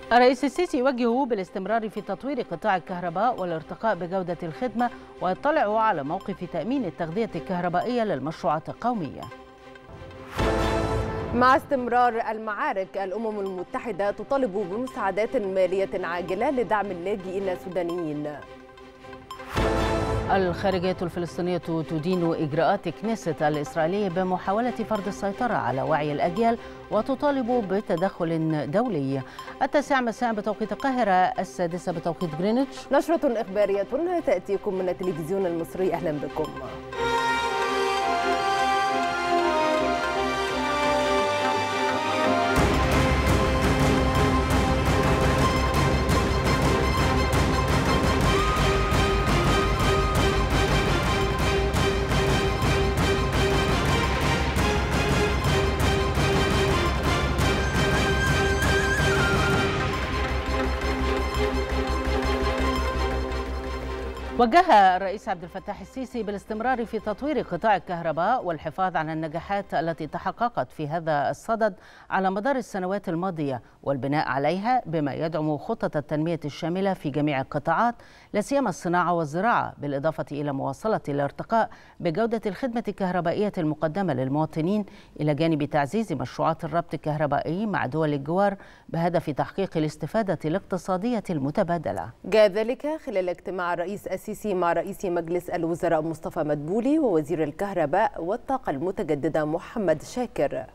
الرئيس السيسي يوجه بالاستمرار في تطوير قطاع الكهرباء والارتقاء بجودة الخدمة، ويطلع على موقف تأمين التغذية الكهربائية للمشروعات القومية. مع استمرار المعارك، الأمم المتحدة تطالب بمساعدات مالية عاجلة لدعم اللاجئين السودانيين. الخارجية الفلسطينية تدين إجراءات كنيست الإسرائيلية بمحاولة فرض السيطرة على وعي الأجيال، وتطالب بتدخل دولي. 9 مساء بتوقيت القاهرة، 6 بتوقيت غرينتش. نشرة إخبارية تأتيكم من التلفزيون المصري، أهلا بكم. وجه الرئيس عبد الفتاح السيسي بالاستمرار في تطوير قطاع الكهرباء والحفاظ على النجاحات التي تحققت في هذا الصدد على مدار السنوات الماضية، والبناء عليها بما يدعم خطة التنمية الشاملة في جميع القطاعات، لا سيما الصناعة والزراعة، بالإضافة إلى مواصلة الارتقاء بجودة الخدمة الكهربائية المقدمة للمواطنين، إلى جانب تعزيز مشروعات الربط الكهربائي مع دول الجوار بهدف تحقيق الاستفادة الاقتصادية المتبادلة. جاء ذلك خلال اجتماع الرئيس السيسي مع رئيس مجلس الوزراء مصطفى مدبولي ووزير الكهرباء والطاقة المتجددة محمد شاكر.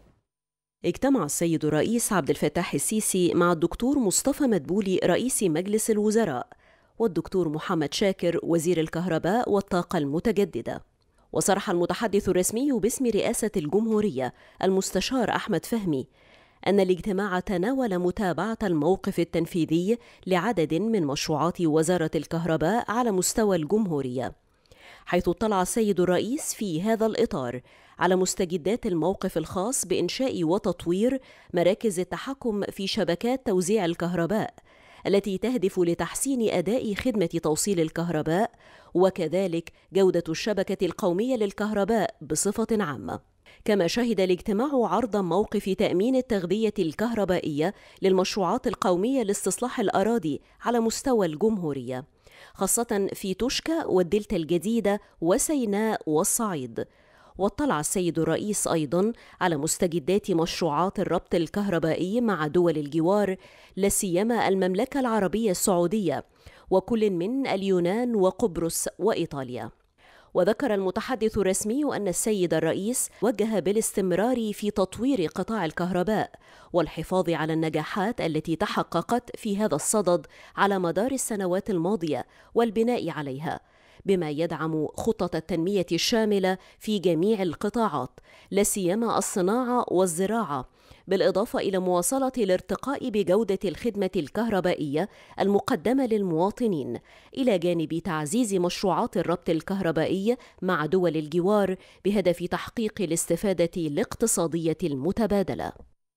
اجتمع السيد الرئيس عبد الفتاح السيسي مع الدكتور مصطفى مدبولي رئيس مجلس الوزراء والدكتور محمد شاكر وزير الكهرباء والطاقة المتجددة. وصرح المتحدث الرسمي باسم رئاسة الجمهورية المستشار أحمد فهمي أن الاجتماع تناول متابعة الموقف التنفيذي لعدد من مشروعات وزارة الكهرباء على مستوى الجمهورية، حيث اطلع السيد الرئيس في هذا الإطار على مستجدات الموقف الخاص بإنشاء وتطوير مراكز التحكم في شبكات توزيع الكهرباء التي تهدف لتحسين أداء خدمة توصيل الكهرباء، وكذلك جودة الشبكة القومية للكهرباء بصفة عامة. كما شهد الاجتماع عرض موقف تأمين التغذية الكهربائية للمشروعات القومية لاستصلاح الأراضي على مستوى الجمهورية، خاصة في توشكا والدلتا الجديدة وسيناء والصعيد. واطلع السيد الرئيس أيضا على مستجدات مشروعات الربط الكهربائي مع دول الجوار، لا سيما المملكة العربية السعودية وكل من اليونان وقبرص وإيطاليا. وذكر المتحدث الرسمي أن السيد الرئيس وجه بالاستمرار في تطوير قطاع الكهرباء والحفاظ على النجاحات التي تحققت في هذا الصدد على مدار السنوات الماضية والبناء عليها، بما يدعم خطة التنمية الشاملة في جميع القطاعات، لا سيما الصناعة والزراعة، بالإضافة إلى مواصلة الارتقاء بجودة الخدمة الكهربائية المقدمة للمواطنين، إلى جانب تعزيز مشروعات الربط الكهربائي مع دول الجوار بهدف تحقيق الاستفادة الاقتصادية المتبادلة.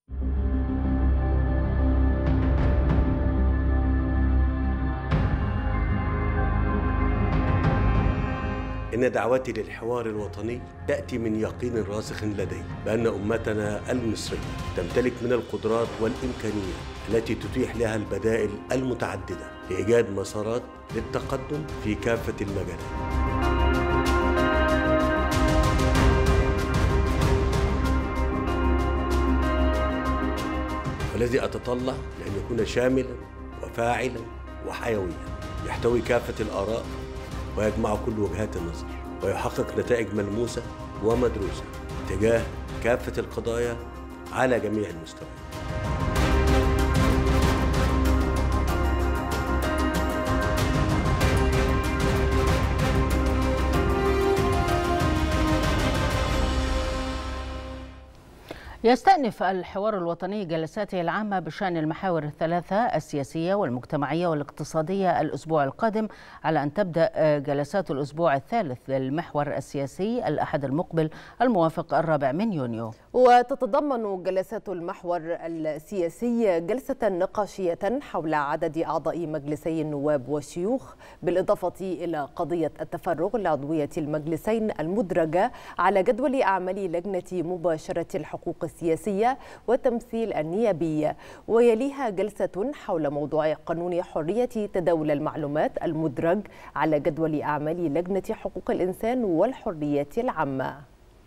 إن دعوتي للحوار الوطني تأتي من يقين راسخ لدي بأن أمتنا المصرية تمتلك من القدرات والإمكانيات التي تتيح لها البدائل المتعددة لإيجاد مسارات للتقدم في كافة المجالات. والذي أتطلع لأن يكون شاملاً وفاعلاً وحيوياً، يحتوي كافة الآراء ويجمع كل وجهات النظر، ويحقق نتائج ملموسة ومدروسة تجاه كافة القضايا على جميع المستويات. يستأنف الحوار الوطني جلساته العامة بشأن المحاور الثلاثة السياسية والمجتمعية والاقتصادية الأسبوع القادم، على أن تبدأ جلسات الأسبوع الثالث للمحور السياسي الأحد المقبل الموافق 4 يونيو. وتتضمن جلسات المحور السياسي جلسة نقاشية حول عدد أعضاء مجلسي النواب والشيوخ، بالإضافة إلى قضية التفرغ لعضوية المجلسين المدرجة على جدول أعمال لجنة مباشرة الحقوق السياسية والتمثيل النيابي، ويليها جلسة حول موضوع قانون حرية تداول المعلومات المدرج على جدول أعمال لجنة حقوق الإنسان والحريات العامة.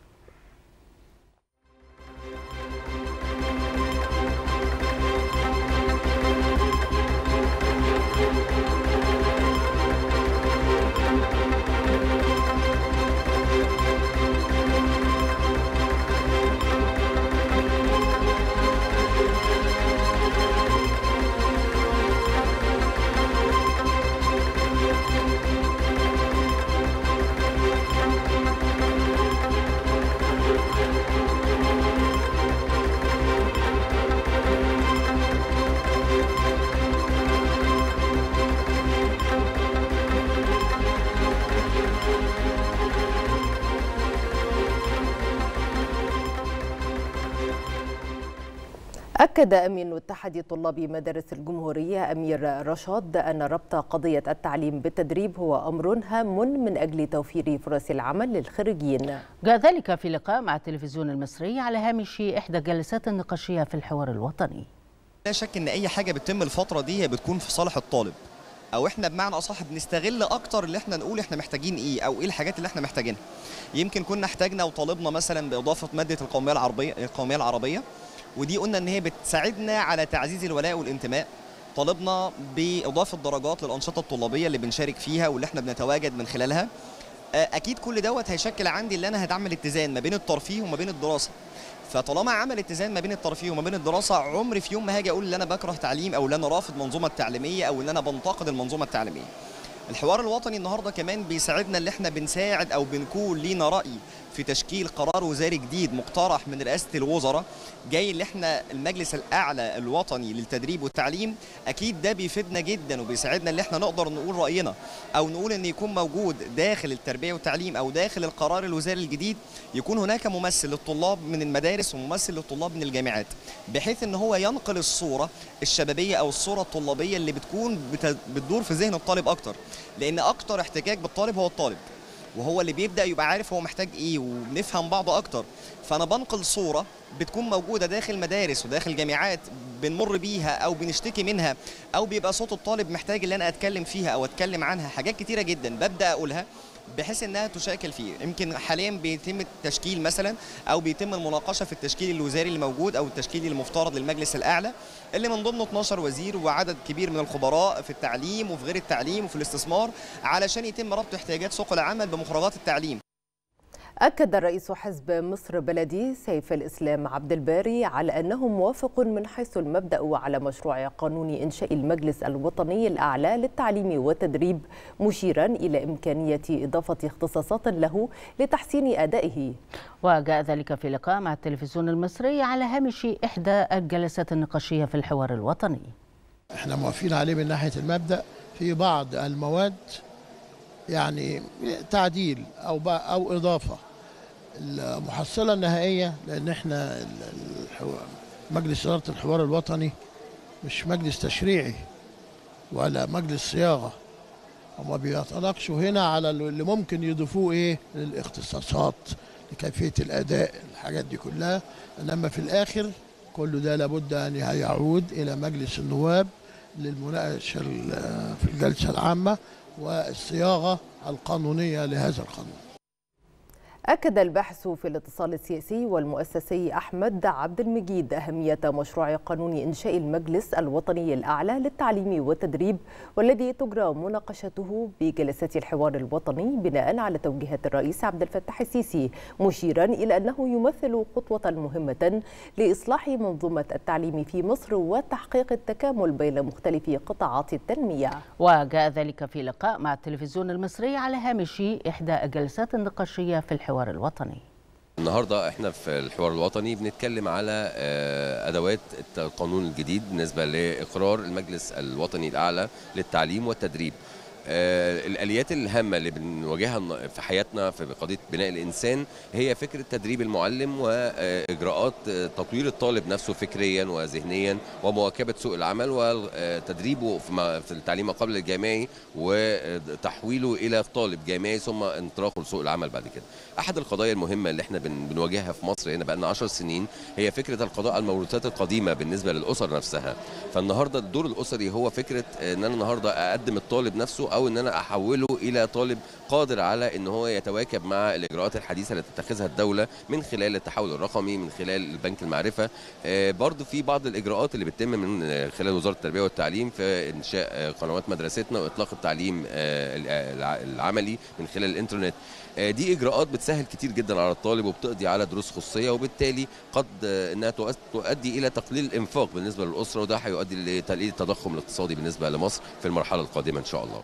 أكد أمين اتحاد طلاب مدارس الجمهورية أمير رشاد أن ربط قضية التعليم بالتدريب هو أمر هام من أجل توفير فرص العمل للخريجين. جاء ذلك في لقاء مع التلفزيون المصري على هامش إحدى الجلسات النقاشية في الحوار الوطني. لا شك أن أي حاجة بتتم الفترة دي هي بتكون في صالح الطالب، أو إحنا بمعنى أصح بنستغل أكتر اللي إحنا نقول إحنا محتاجين إيه أو إيه الحاجات اللي إحنا محتاجينها. يمكن كنا احتاجنا وطالبنا مثلا بإضافة مادة القومية العربية، ودي قلنا ان هي بتساعدنا على تعزيز الولاء والانتماء. طالبنا باضافه درجات للانشطه الطلابيه اللي بنشارك فيها واللي احنا بنتواجد من خلالها. اكيد كل دوت هيشكل عندي اللي انا هعمل اتزان ما بين الترفيه وما بين الدراسه. فطالما عمل اتزان ما بين الترفيه وما بين الدراسه، عمري في يوم ما هاجي اقول ان انا بكره تعليم او ان انا رافض المنظومه التعليميه او ان انا بنتقد المنظومه التعليميه. الحوار الوطني النهارده كمان بيساعدنا اللي احنا بنساعد او بنكون لينا راي في تشكيل قرار وزاري جديد مقترح من رئاسه الوزراء، جاي اللي احنا المجلس الاعلى الوطني للتدريب والتعليم. اكيد ده بيفيدنا جدا وبيساعدنا اللي احنا نقدر نقول راينا او نقول ان يكون موجود داخل التربيه والتعليم او داخل القرار الوزاري الجديد يكون هناك ممثل للطلاب من المدارس وممثل للطلاب من الجامعات، بحيث ان هو ينقل الصوره الشبابيه او الصوره الطلابيه اللي بتدور في ذهن الطالب اكتر، لان اكتر احتكاك بالطالب هو الطالب، وهو اللي بيبدأ يبقى عارف هو محتاج ايه وبنفهم بعض اكتر. فانا بنقل صورة بتكون موجودة داخل مدارس وداخل جامعات بنمر بيها او بنشتكي منها، او بيبقى صوت الطالب محتاج ان انا اتكلم فيها او اتكلم عنها. حاجات كتيرة جدا ببدأ اقولها بحيث انها تشاكل فيه. يمكن حاليا بيتم التشكيل مثلا او بيتم المناقشه في التشكيل الوزاري اللي موجود او التشكيل المفترض للمجلس الاعلى، اللي من ضمنه 12 وزير وعدد كبير من الخبراء في التعليم وفي غير التعليم وفي الاستثمار، علشان يتم ربط احتياجات سوق العمل بمخرجات التعليم. أكد رئيس حزب مصر بلدي سيف الإسلام عبد الباري على أنه موافق من حيث المبدأ على مشروع قانون إنشاء المجلس الوطني الأعلى للتعليم والتدريب، مشيرا إلى إمكانية إضافة اختصاصات له لتحسين أدائه. وجاء ذلك في لقاء مع التلفزيون المصري على هامش إحدى الجلسات النقاشية في الحوار الوطني. احنا موافقين عليه من ناحية المبدأ، في بعض المواد يعني تعديل أو إضافة. المحصلة النهائية، لأن احنا مجلس إدارة الحوار الوطني مش مجلس تشريعي ولا مجلس صياغة، هما بيتناقشوا هنا على اللي ممكن يضيفوه ايه للاختصاصات لكيفية الأداء، الحاجات دي كلها. إنما في الآخر كل ده لابد أن يعود إلى مجلس النواب للمناقشة في الجلسة العامة والصياغة القانونية لهذا القانون. أكد الباحث في الاتصال السياسي والمؤسسي أحمد عبد المجيد أهمية مشروع قانون إنشاء المجلس الوطني الأعلى للتعليم والتدريب، والذي تجرى مناقشته بجلسات الحوار الوطني بناء على توجيهات الرئيس عبد الفتاح السيسي، مشيرا إلى أنه يمثل خطوة مهمة لإصلاح منظومة التعليم في مصر وتحقيق التكامل بين مختلف قطاعات التنمية. وجاء ذلك في لقاء مع التلفزيون المصري على هامش إحدى الجلسات النقاشية في الحوار الوطني. النهارده احنا في الحوار الوطني بنتكلم على ادوات القانون الجديد بالنسبه لاقرار المجلس الوطني الاعلى للتعليم والتدريب. الآليات الهامة اللي بنواجهها في حياتنا في قضية بناء الإنسان هي فكرة تدريب المعلم وإجراءات تطوير الطالب نفسه فكريا وذهنيا ومواكبة سوق العمل وتدريبه في التعليم قبل الجامعي وتحويله إلى طالب جامعي ثم انطلاقه لسوق العمل بعد كده. أحد القضايا المهمة اللي احنا بنواجهها في مصر هنا بقالنا 10 سنين هي فكرة القضاء على الموروثات القديمة بالنسبة للأسر نفسها. فالنهاردة الدور الأسري هو فكرة ان انا النهارده اقدم الطالب نفسه او ان انا احوله الى طالب قادر على ان هو يتواكب مع الاجراءات الحديثه اللي تتخذها الدوله من خلال التحول الرقمي، من خلال بنك المعرفه. برضو في بعض الاجراءات اللي بتتم من خلال وزاره التربيه والتعليم في انشاء قنوات مدرستنا واطلاق التعليم العملي من خلال الانترنت. دي اجراءات بتسهل كتير جدا على الطالب وبتقضي على دروس خصوصيه، وبالتالي قد انها تؤدي الى تقليل الانفاق بالنسبه للاسره، وده هيؤدي لتقليل التضخم الاقتصادي بالنسبه لمصر في المرحله القادمه ان شاء الله.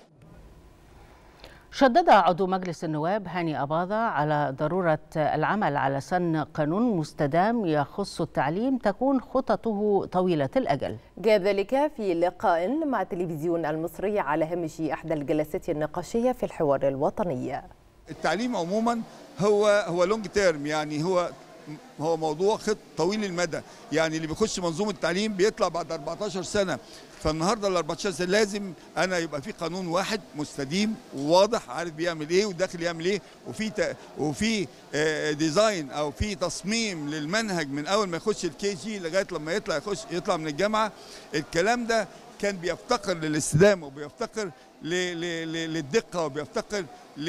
شدد عضو مجلس النواب هاني أباظة على ضرورة العمل على سن قانون مستدام يخص التعليم تكون خططه طويلة الأجل. جاء ذلك في لقاء مع التلفزيون المصري على هامش إحدى الجلسات النقاشية في الحوار الوطني. التعليم عموما هو لونج تيرم، يعني هو موضوع خط طويل المدى، يعني اللي بيخش منظومه التعليم بيطلع بعد 14 سنه. فالنهارده ال 14 سنه لازم انا يبقى في قانون واحد مستديم وواضح، عارف بيعمل ايه وداخل يعمل ايه، وفي ديزاين او في تصميم للمنهج من اول ما يخش الكي جي لغايه لما يطلع من الجامعه. الكلام ده كان بيفتقر للاستدامه وبيفتقر للدقه وبيفتقر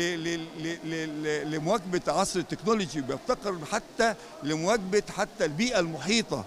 لمواكبه عصر التكنولوجي وبيفتقر حتى لمواكبه حتى البيئه المحيطه.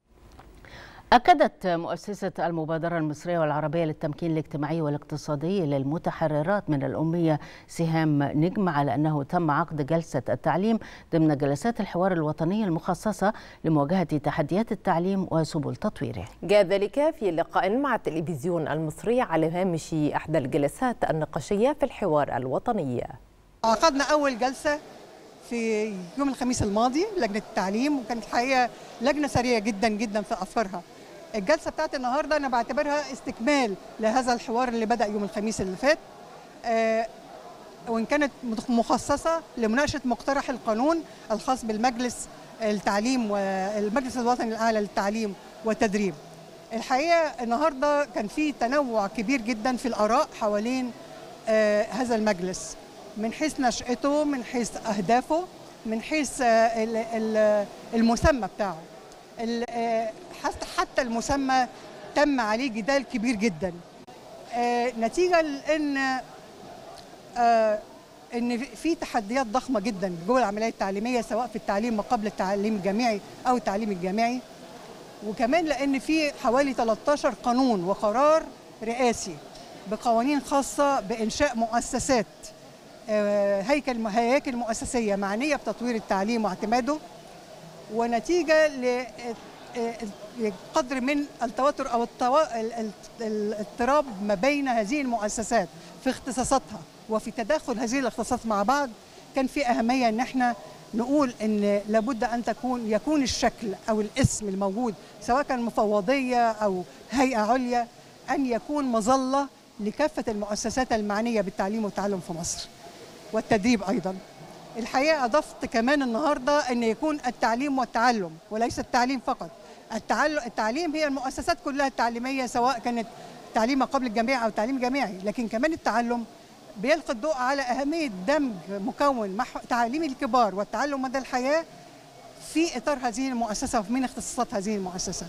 أكدت مؤسسة المبادرة المصرية والعربية للتمكين الاجتماعي والاقتصادي للمتحررات من الأمية سهام نجم على أنه تم عقد جلسة التعليم ضمن جلسات الحوار الوطني المخصصة لمواجهة تحديات التعليم وسبل تطويره. جاء ذلك في لقاء مع التلفزيون المصري على هامش إحدى الجلسات النقاشية في الحوار الوطني. عقدنا أول جلسة في يوم الخميس الماضي لجنة التعليم، وكانت الحقيقة لجنة سريعة جدا جدا في أفكارها. الجلسة بتاعت النهاردة أنا بعتبرها استكمال لهذا الحوار اللي بدأ يوم الخميس اللي فات، وإن كانت مخصصة لمناقشة مقترح القانون الخاص بالمجلس التعليم والمجلس الوطني الأعلى للتعليم والتدريب. الحقيقة النهاردة كان في تنوع كبير جدا في الآراء حوالين هذا المجلس، من حيث نشأته، من حيث أهدافه، من حيث المسمى بتاعه. حتى المسمى تم عليه جدال كبير جدا، نتيجة لأن في تحديات ضخمة جدا جوه العملية التعليمية، سواء في التعليم ما قبل التعليم الجامعي أو التعليم الجامعي، وكمان لأن في حوالي 13 قانون وقرار رئاسي بقوانين خاصة بإنشاء مؤسسات، هياكل مؤسسية معنية بتطوير التعليم واعتماده. ونتيجة لقدر من التوتر أو الاضطراب ما بين هذه المؤسسات في اختصاصاتها وفي تداخل هذه الاختصاصات مع بعض، كان في أهمية أن احنا نقول أن لابد أن يكون الشكل أو الاسم الموجود سواء كان مفوضية أو هيئة عليا أن يكون مظلة لكافة المؤسسات المعنية بالتعليم والتعلم في مصر والتدريب أيضا. الحقيقة أضفت كمان النهاردة أن يكون التعليم والتعلم وليس التعليم فقط. التعليم هي المؤسسات كلها التعليمية، سواء كانت تعليم قبل الجامعي أو تعليم جامعي، لكن كمان التعلم بيلقي الضوء على أهمية دمج مكون تعليم الكبار والتعلم مدى الحياة في إطار هذه المؤسسة ومن اختصاصات هذه المؤسسة.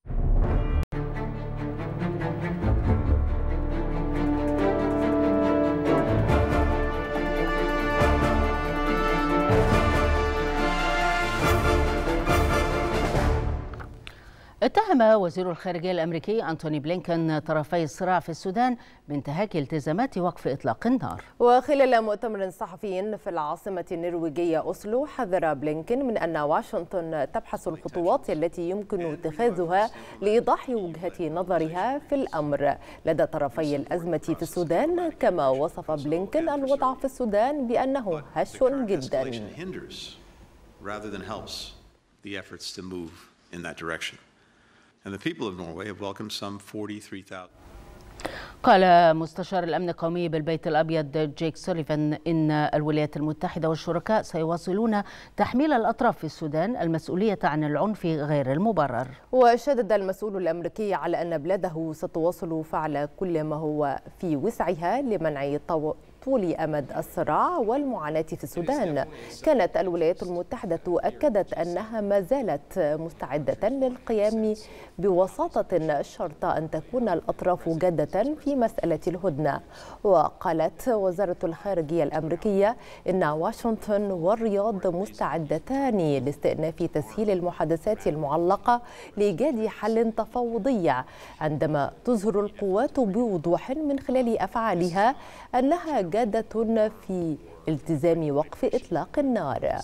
اتهم وزير الخارجية الأمريكي أنتوني بلينكن طرفي الصراع في السودان بانتهاك التزامات وقف إطلاق النار. وخلال مؤتمر صحفي في العاصمة النرويجية أوسلو، حذر بلينكن من أن واشنطن تبحث الخطوات التي يمكن اتخاذها لإيضاح وجهة نظرها في الأمر لدى طرفي الأزمة في السودان. كما وصف بلينكن الوضع في السودان بأنه هش جدا. قال مستشار الأمن القومي بالبيت الأبيض جيك سوليفان إن الولايات المتحدة والشركاء سيواصلون تحميل الأطراف في السودان المسؤولية عن العنف غير المبرر. وشدد المسؤول الأمريكي على أن بلاده ستواصل فعل كل ما هو في وسعها لمنع طول أمد الصراع والمعاناة في السودان. كانت الولايات المتحدة أكدت أنها ما زالت مستعدة للقيام بوساطة شرط أن تكون الأطراف جادة في مسألة الهدنة. وقالت وزارة الخارجية الأمريكية إن واشنطن والرياض مستعدتان لاستئناف تسهيل المحادثات المعلقة لإيجاد حل تفاوضي، عندما تظهر القوات بوضوح من خلال أفعالها أنها جادة في التزام وقف إطلاق النار.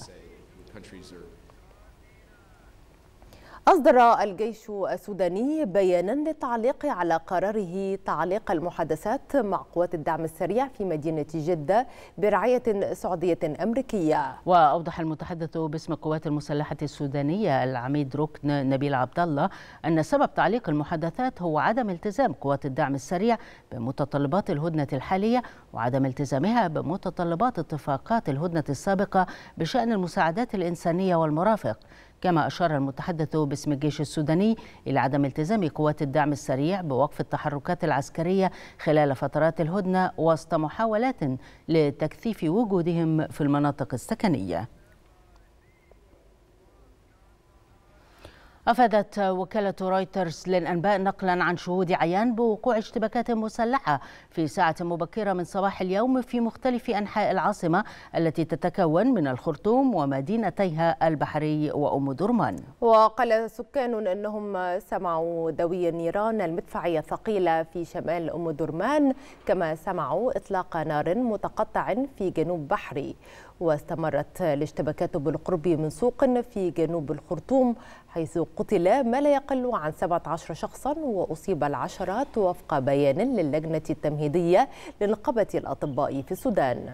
أصدر الجيش السوداني بيانا للتعليق على قراره تعليق المحادثات مع قوات الدعم السريع في مدينة جدة برعاية سعودية أمريكية. وأوضح المتحدث باسم القوات المسلحة السودانية العميد ركن نبيل عبد الله أن سبب تعليق المحادثات هو عدم التزام قوات الدعم السريع بمتطلبات الهدنة الحالية وعدم التزامها بمتطلبات اتفاقات الهدنة السابقة بشأن المساعدات الإنسانية والمرافق. كما أشار المتحدث باسم الجيش السوداني إلى عدم التزام قوات الدعم السريع بوقف التحركات العسكرية خلال فترات الهدنة وسط محاولات لتكثيف وجودهم في المناطق السكنية. أفادت وكالة رويترز للأنباء نقلا عن شهود عيان بوقوع اشتباكات مسلحة في ساعة مبكرة من صباح اليوم في مختلف أنحاء العاصمة التي تتكون من الخرطوم ومدينتيها البحري وأم درمان. وقال سكان أنهم سمعوا دوي النيران المدفعية الثقيلة في شمال أم درمان، كما سمعوا إطلاق نار متقطع في جنوب بحري. واستمرت الاشتباكات بالقرب من سوق في جنوب الخرطوم، حيث قتل ما لا يقل عن 17 شخصا وأصيب العشرات وفق بيان للجنة التمهيدية لنقابة الأطباء في السودان.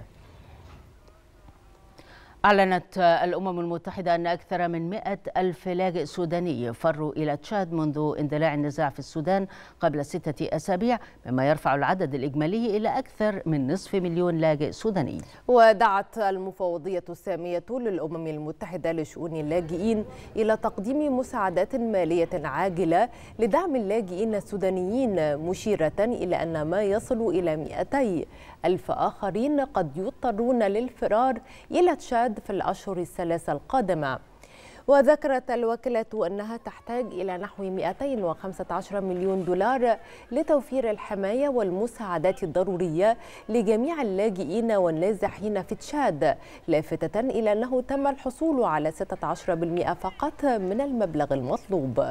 أعلنت الأمم المتحدة أن أكثر من 100,000 لاجئ سوداني فروا إلى تشاد منذ اندلاع النزاع في السودان قبل 6 أسابيع، مما يرفع العدد الإجمالي إلى أكثر من نصف مليون لاجئ سوداني. ودعت المفوضية السامية للأمم المتحدة لشؤون اللاجئين إلى تقديم مساعدات مالية عاجلة لدعم اللاجئين السودانيين، مشيرة إلى أن ما يصل إلى 200,000 آخرين قد يضطرون للفرار إلى تشاد في الأشهر الثلاثة القادمة. وذكرت الوكالة أنها تحتاج إلى نحو 215 مليون دولار لتوفير الحماية والمساعدات الضرورية لجميع اللاجئين والنازحين في تشاد، لافتة إلى أنه تم الحصول على 16% فقط من المبلغ المطلوب.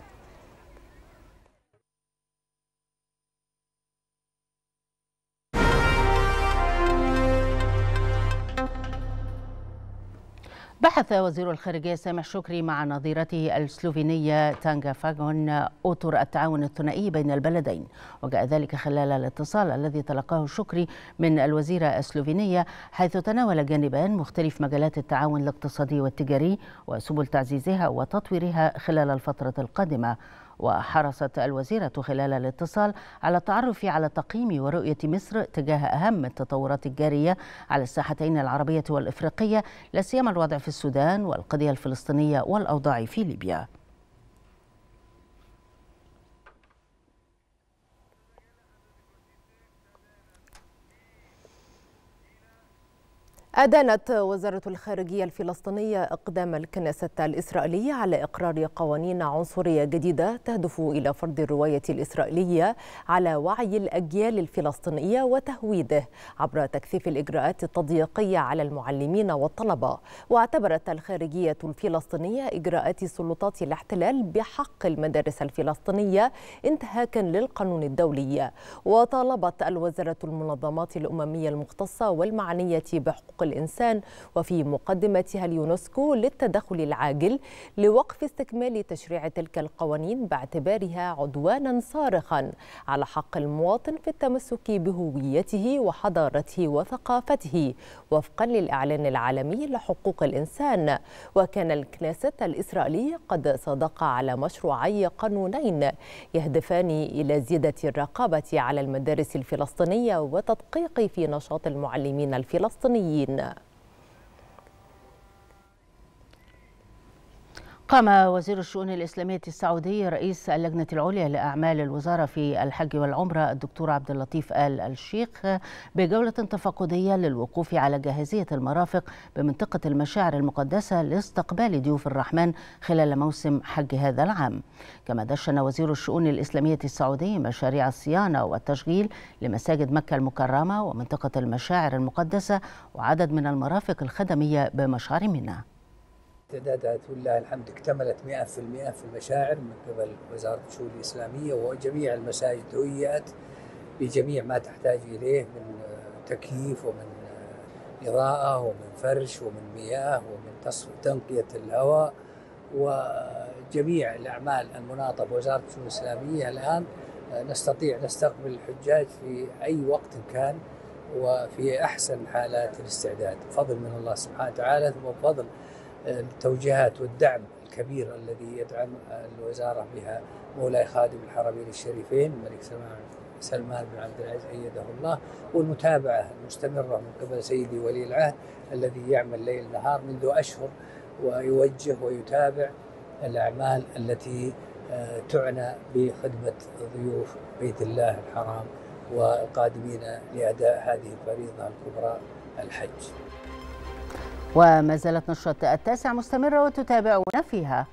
بحث وزير الخارجية سامح شكري مع نظيرته السلوفينية تانغا فاغون أطر التعاون الثنائي بين البلدين، وجاء ذلك خلال الاتصال الذي تلقاه شكري من الوزيرة السلوفينية، حيث تناول الجانبان مختلف مجالات التعاون الاقتصادي والتجاري وسبل تعزيزها وتطويرها خلال الفترة القادمة. وحرصت الوزيرة خلال الاتصال على التعرف على تقييم ورؤية مصر تجاه أهم التطورات الجارية على الساحتين العربية والإفريقية، لا سيما الوضع في السودان والقضية الفلسطينية والأوضاع في ليبيا. أدانت وزارة الخارجية الفلسطينية إقدام الكنيسة الإسرائيلية على إقرار قوانين عنصرية جديدة تهدف إلى فرض الرواية الإسرائيلية على وعي الأجيال الفلسطينية وتهويده عبر تكثيف الإجراءات التضييقية على المعلمين والطلبة. واعتبرت الخارجية الفلسطينية إجراءات سلطات الاحتلال بحق المدارس الفلسطينية انتهاكا للقانون الدولي. وطالبت الوزارة المنظمات الأممية المختصة والمعنية بحقوق الإنسان، وفي مقدمتها اليونسكو للتدخل العاجل لوقف استكمال تشريع تلك القوانين باعتبارها عدوانا صارخا على حق المواطن في التمسك بهويته وحضارته وثقافته وفقا للإعلان العالمي لحقوق الإنسان. وكان الكنيست الإسرائيلي قد صادق على مشروعي قانونين يهدفان إلى زيادة الرقابة على المدارس الفلسطينية وتدقيق في نشاط المعلمين الفلسطينيين. قام وزير الشؤون الإسلامية السعودي رئيس اللجنة العليا لأعمال الوزارة في الحج والعمرة الدكتور عبد اللطيف آل الشيخ بجولة تفقدية للوقوف على جاهزية المرافق بمنطقة المشاعر المقدسة لاستقبال ضيوف الرحمن خلال موسم حج هذا العام. كما دشن وزير الشؤون الإسلامية السعودي مشاريع الصيانة والتشغيل لمساجد مكة المكرمة ومنطقة المشاعر المقدسة وعدد من المرافق الخدمية بمشعر منى. تعدادات ولله الحمد اكتملت 100% في المشاعر من قبل وزارة الشؤون الإسلامية، وجميع المساجد هيئت بجميع ما تحتاج إليه من تكييف ومن إضاءة ومن فرش ومن مياه ومن تنقية الهواء وجميع الأعمال المناطة بوزارة الشؤون الإسلامية. الآن نستطيع نستقبل الحجاج في أي وقت كان وفي أحسن حالات الاستعداد بفضل من الله سبحانه وتعالى، ثم بفضل التوجيهات والدعم الكبير الذي يدعم الوزارة بها مولاي خادم الحرمين الشريفين الملك سلمان بن عبد العزيز أيده الله، والمتابعة المستمرة من قبل سيدي ولي العهد الذي يعمل ليل نهار منذ أشهر ويوجه ويتابع الأعمال التي تعنى بخدمة ضيوف بيت الله الحرام والقادمين لأداء هذه الفريضة الكبرى الحج. وما زالت نشرة التاسع مستمرة وتتابعون فيها.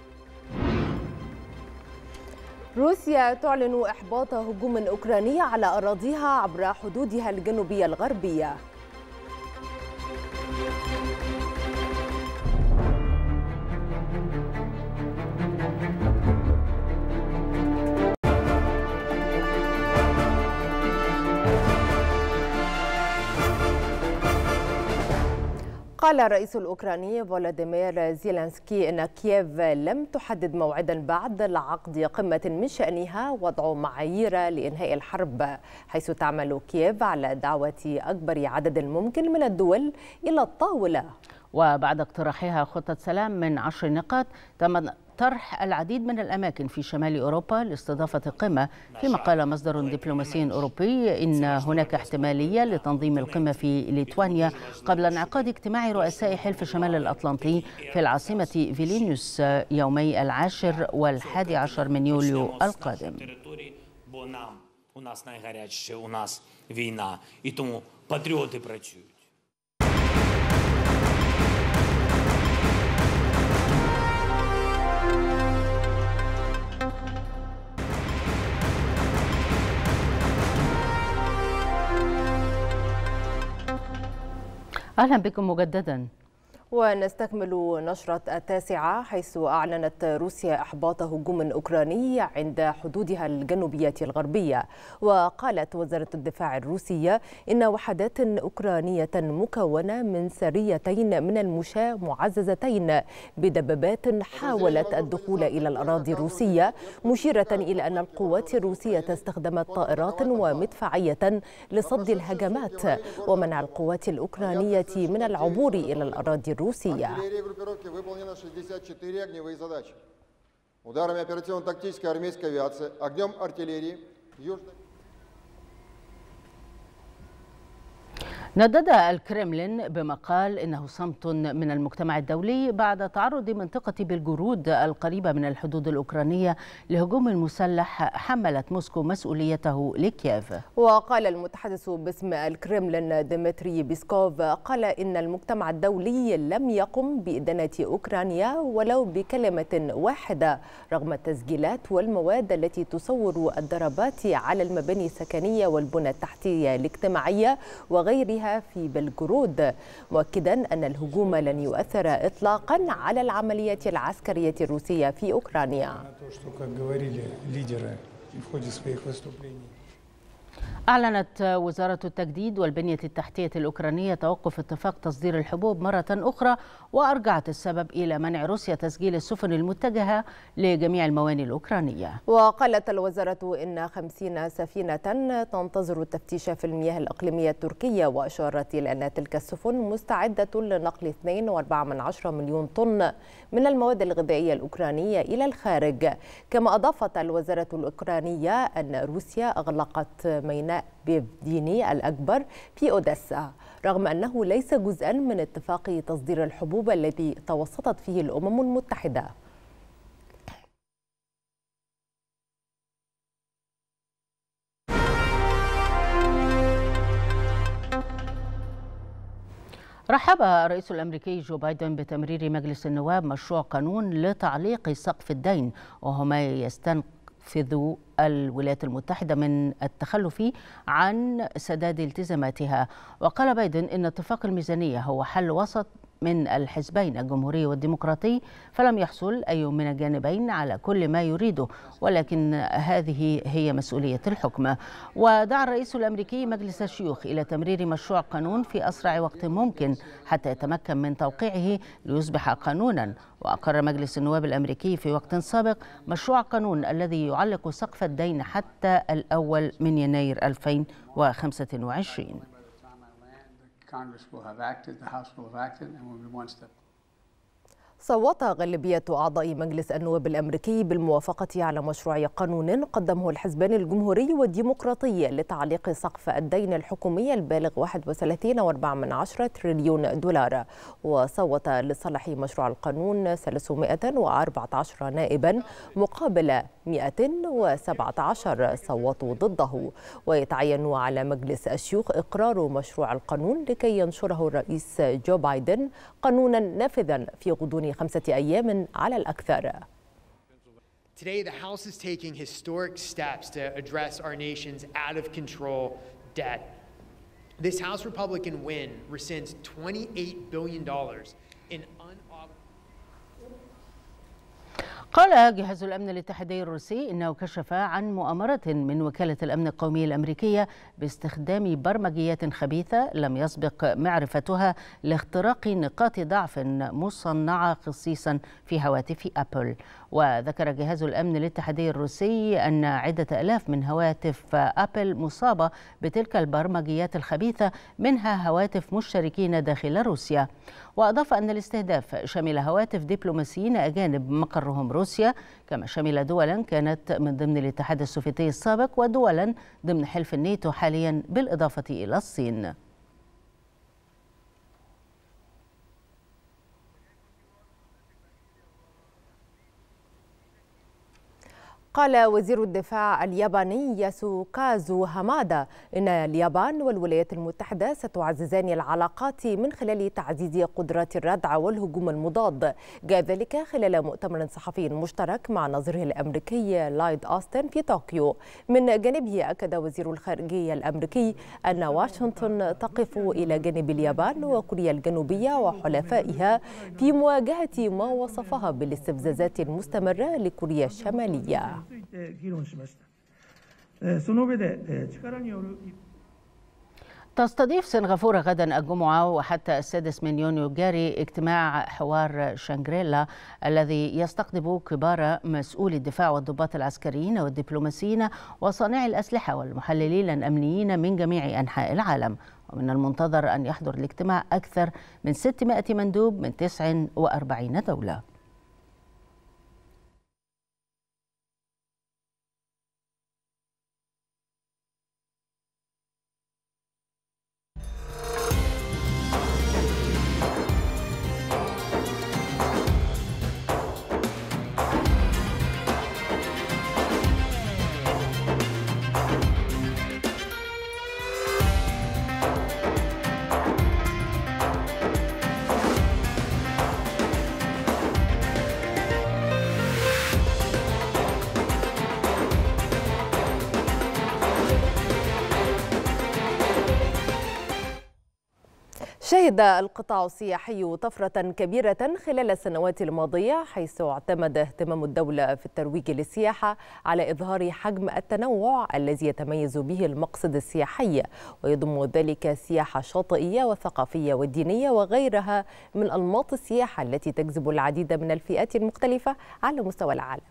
روسيا تعلن إحباط هجوم أوكراني على أراضيها عبر حدودها الجنوبية الغربية. قال الرئيس الأوكراني فولوديمير زيلينسكي إن كييف لم تحدد موعدا بعد لعقد قمة من شأنها وضع معايير لإنهاء الحرب، حيث تعمل كييف على دعوة أكبر عدد ممكن من الدول إلى الطاولة. وبعد اقتراحها خطة سلام من 10 نقاط تم طرح العديد من الأماكن في شمال أوروبا لاستضافة القمة، فيما قال مصدر دبلوماسي أوروبي إن هناك احتمالية لتنظيم القمة في ليتوانيا قبل انعقاد اجتماع رؤساء حلف شمال الأطلنطي في العاصمة فيلينيوس يومي 10 و11 من يوليو القادم. أهلا بكم مجددا. ونستكمل نشرة التاسعة، حيث أعلنت روسيا إحباط هجوم أوكراني عند حدودها الجنوبية الغربية. وقالت وزارة الدفاع الروسية إن وحدات أوكرانية مكونة من سريتين من المشاة معززتين بدبابات حاولت الدخول إلى الأراضي الروسية، مشيرة إلى أن القوات الروسية استخدمت طائرات ومدفعية لصد الهجمات ومنع القوات الأوكرانية من العبور إلى الأراضي الروسية. Ударами оперативно-тактической армейской авиации, огнем артиллерии, ندد الكرملين بما قال إنه صمت من المجتمع الدولي بعد تعرض منطقة بلغورود القريبة من الحدود الأوكرانية لهجوم مسلح حملت موسكو مسؤوليته لكييف. وقال المتحدث باسم الكرملين ديمتري بيسكوف قال إن المجتمع الدولي لم يقم بإدانة أوكرانيا ولو بكلمة واحدة رغم التسجيلات والمواد التي تصور الضربات على المباني السكنية والبنى التحتية الاجتماعية وغيرها في بلغورود، مؤكدا أن الهجوم لن يؤثر إطلاقا على العملية العسكرية الروسية في أوكرانيا. أعلنت وزارة التجديد والبنية التحتية الأوكرانية توقف اتفاق تصدير الحبوب مرة أخرى، وأرجعت السبب إلى منع روسيا تسجيل السفن المتجهة لجميع الموانئ الأوكرانية. وقالت الوزارة إن 50 سفينة تنتظر التفتيش في المياه الإقليمية التركية، وأشارت إلى أن تلك السفن مستعدة لنقل 2.4 مليون طن من المواد الغذائية الأوكرانية إلى الخارج. كما أضافت الوزارة الأوكرانية أن روسيا أغلقت ميناء بيفديني الأكبر في أوديسا، رغم أنه ليس جزءا من اتفاق تصدير الحبوب الذي توسطت فيه الأمم المتحدة. رحب الرئيس الأمريكي جو بايدن بتمرير مجلس النواب مشروع قانون لتعليق سقف الدين، وهو ما يستنفذ الولايات المتحدة من التخلف عن سداد التزاماتها. وقال بايدن إن اتفاق الميزانية هو حل وسط من الحزبين الجمهوري والديمقراطي، فلم يحصل أي من الجانبين على كل ما يريده، ولكن هذه هي مسؤولية الحكم. ودعا الرئيس الأمريكي مجلس الشيوخ إلى تمرير مشروع قانون في أسرع وقت ممكن حتى يتمكن من توقيعه ليصبح قانونا. وأقر مجلس النواب الأمريكي في وقت سابق مشروع قانون الذي يعلق سقف الدين حتى الأول من يناير 2025. صوت غالبية أعضاء مجلس النواب الأمريكي بالموافقة على مشروع قانون قدمه الحزبان الجمهوري والديمقراطي لتعليق سقف الدين الحكومي البالغ 31.4 تريليون دولار. وصوت لصالح مشروع القانون 314 نائبا مقابل 117 صوتوا ضده. ويتعين على مجلس الشيوخ إقرار مشروع القانون لكي ينشره الرئيس جو بايدن قانونا نافذا في غضون 5 أيام على الأكثر. Today, the House is taking historic steps to address our nation's out of control debt. This House Republican win rescinds $28 billion in قال جهاز الأمن الاتحادي الروسي إنه كشف عن مؤامرة من وكالة الأمن القومي الأمريكية باستخدام برمجيات خبيثة لم يسبق معرفتها لاختراق نقاط ضعف مصنعة خصيصا في هواتف أبل. وذكر جهاز الأمن الاتحادي الروسي أن عدة آلاف من هواتف أبل مصابة بتلك البرمجيات الخبيثة، منها هواتف مشتركين داخل روسيا. وأضاف أن الاستهداف شمل هواتف دبلوماسيين أجانب مقرهم روسيا، كما شمل دولا كانت من ضمن الاتحاد السوفيتي السابق ودولا ضمن حلف الناتو حاليا بالإضافة إلى الصين. قال وزير الدفاع الياباني ياسوكازو هامادا إن اليابان والولايات المتحدة ستعززان العلاقات من خلال تعزيز قدرات الردع والهجوم المضاد. جاء ذلك خلال مؤتمر صحفي مشترك مع نظيره الأمريكي لايد أوستن في طوكيو. من جانبه أكد وزير الخارجية الأمريكي أن واشنطن تقف إلى جانب اليابان وكوريا الجنوبية وحلفائها في مواجهة ما وصفها بالاستفزازات المستمرة لكوريا الشمالية. تستضيف سنغافورة غدا الجمعة وحتى 6 من يونيو الجاري اجتماع حوار شانغريلا الذي يستقطب كبار مسؤولي الدفاع والضباط العسكريين والدبلوماسيين وصانعي الأسلحة والمحللين الأمنيين من جميع أنحاء العالم. ومن المنتظر أن يحضر الاجتماع أكثر من 600 مندوب من 49 دولة. شهد القطاع السياحي طفرة كبيرة خلال السنوات الماضية، حيث اعتمد اهتمام الدولة في الترويج للسياحة على إظهار حجم التنوع الذي يتميز به المقصد السياحي، ويضم ذلك السياحة الشاطئية والثقافية والدينية وغيرها من أنماط السياحة التي تجذب العديد من الفئات المختلفة على مستوى العالم.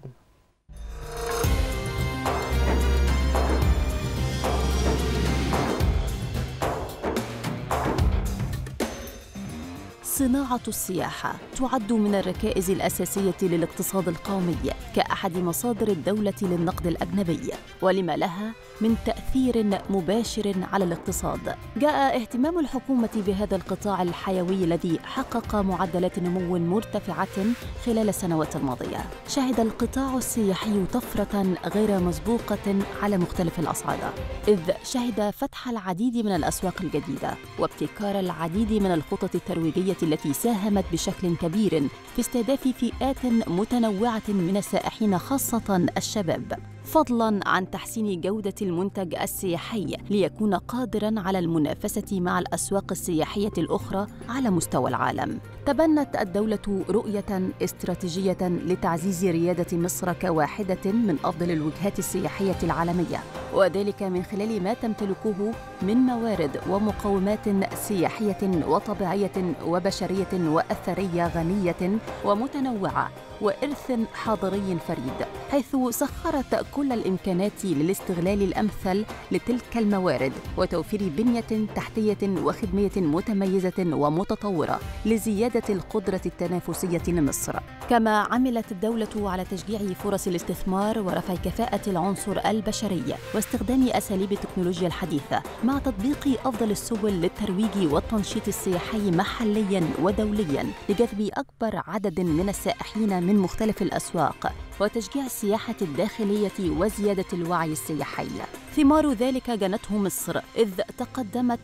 صناعة السياحة تعد من الركائز الأساسية للاقتصاد القومي كأحد مصادر الدولة للنقد الأجنبي، ولما لها من تأثير مباشر على الاقتصاد. جاء اهتمام الحكومة بهذا القطاع الحيوي الذي حقق معدلات نمو مرتفعة خلال السنوات الماضية. شهد القطاع السياحي طفرة غير مسبوقة على مختلف الأصعدة، إذ شهد فتح العديد من الأسواق الجديدة وابتكار العديد من الخطط الترويجية التي ساهمت بشكل كبير في استهداف فئات متنوعة من السائحين خاصة الشباب، فضلاً عن تحسين جودة المنتج السياحي ليكون قادراً على المنافسة مع الأسواق السياحية الأخرى على مستوى العالم. تبنت الدولة رؤية استراتيجية لتعزيز ريادة مصر كواحدة من أفضل الوجهات السياحية العالمية، وذلك من خلال ما تمتلكه من موارد ومقومات سياحية وطبيعية وبشرية وأثرية غنية ومتنوعة وإرث حضاري فريد، حيث سخرت كل الإمكانات للاستغلال الأمثل لتلك الموارد وتوفير بنية تحتية وخدمية متميزة ومتطورة لزيادة القدرة التنافسية لمصر. كما عملت الدولة على تشجيع فرص الاستثمار ورفع كفاءة العنصر البشري واستخدام أساليب التكنولوجيا الحديثة مع تطبيق أفضل السبل للترويج والتنشيط السياحي محلياً ودولياً لجذب أكبر عدد من السائحين من مختلف الأسواق وتشجيع السياحة الداخلية وزيادة الوعي السياحي. ثمار ذلك جنته مصر، إذ تقدمت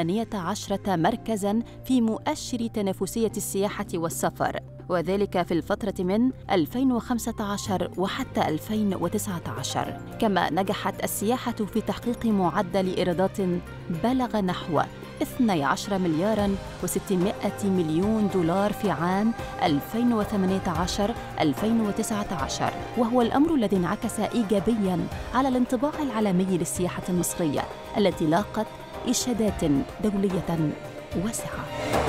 18 مركزاً في مؤشر تنافسية السياحة والسفر، وذلك في الفترة من 2015 وحتى 2019. كما نجحت السياحة في تحقيق معدل إيرادات بلغ نحو 12 مليار و600 مليون دولار في عام 2018-2019، وهو الأمر الذي انعكس إيجابياً على الانطباع العالمي للسياحة المصرية التي لاقت إشادات دولية واسعة.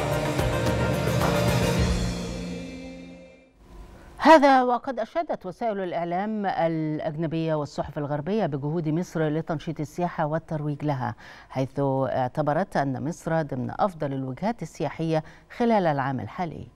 هذا وقد أشادت وسائل الإعلام الأجنبية والصحف الغربية بجهود مصر لتنشيط السياحة والترويج لها، حيث اعتبرت أن مصر ضمن أفضل الوجهات السياحية خلال العام الحالي.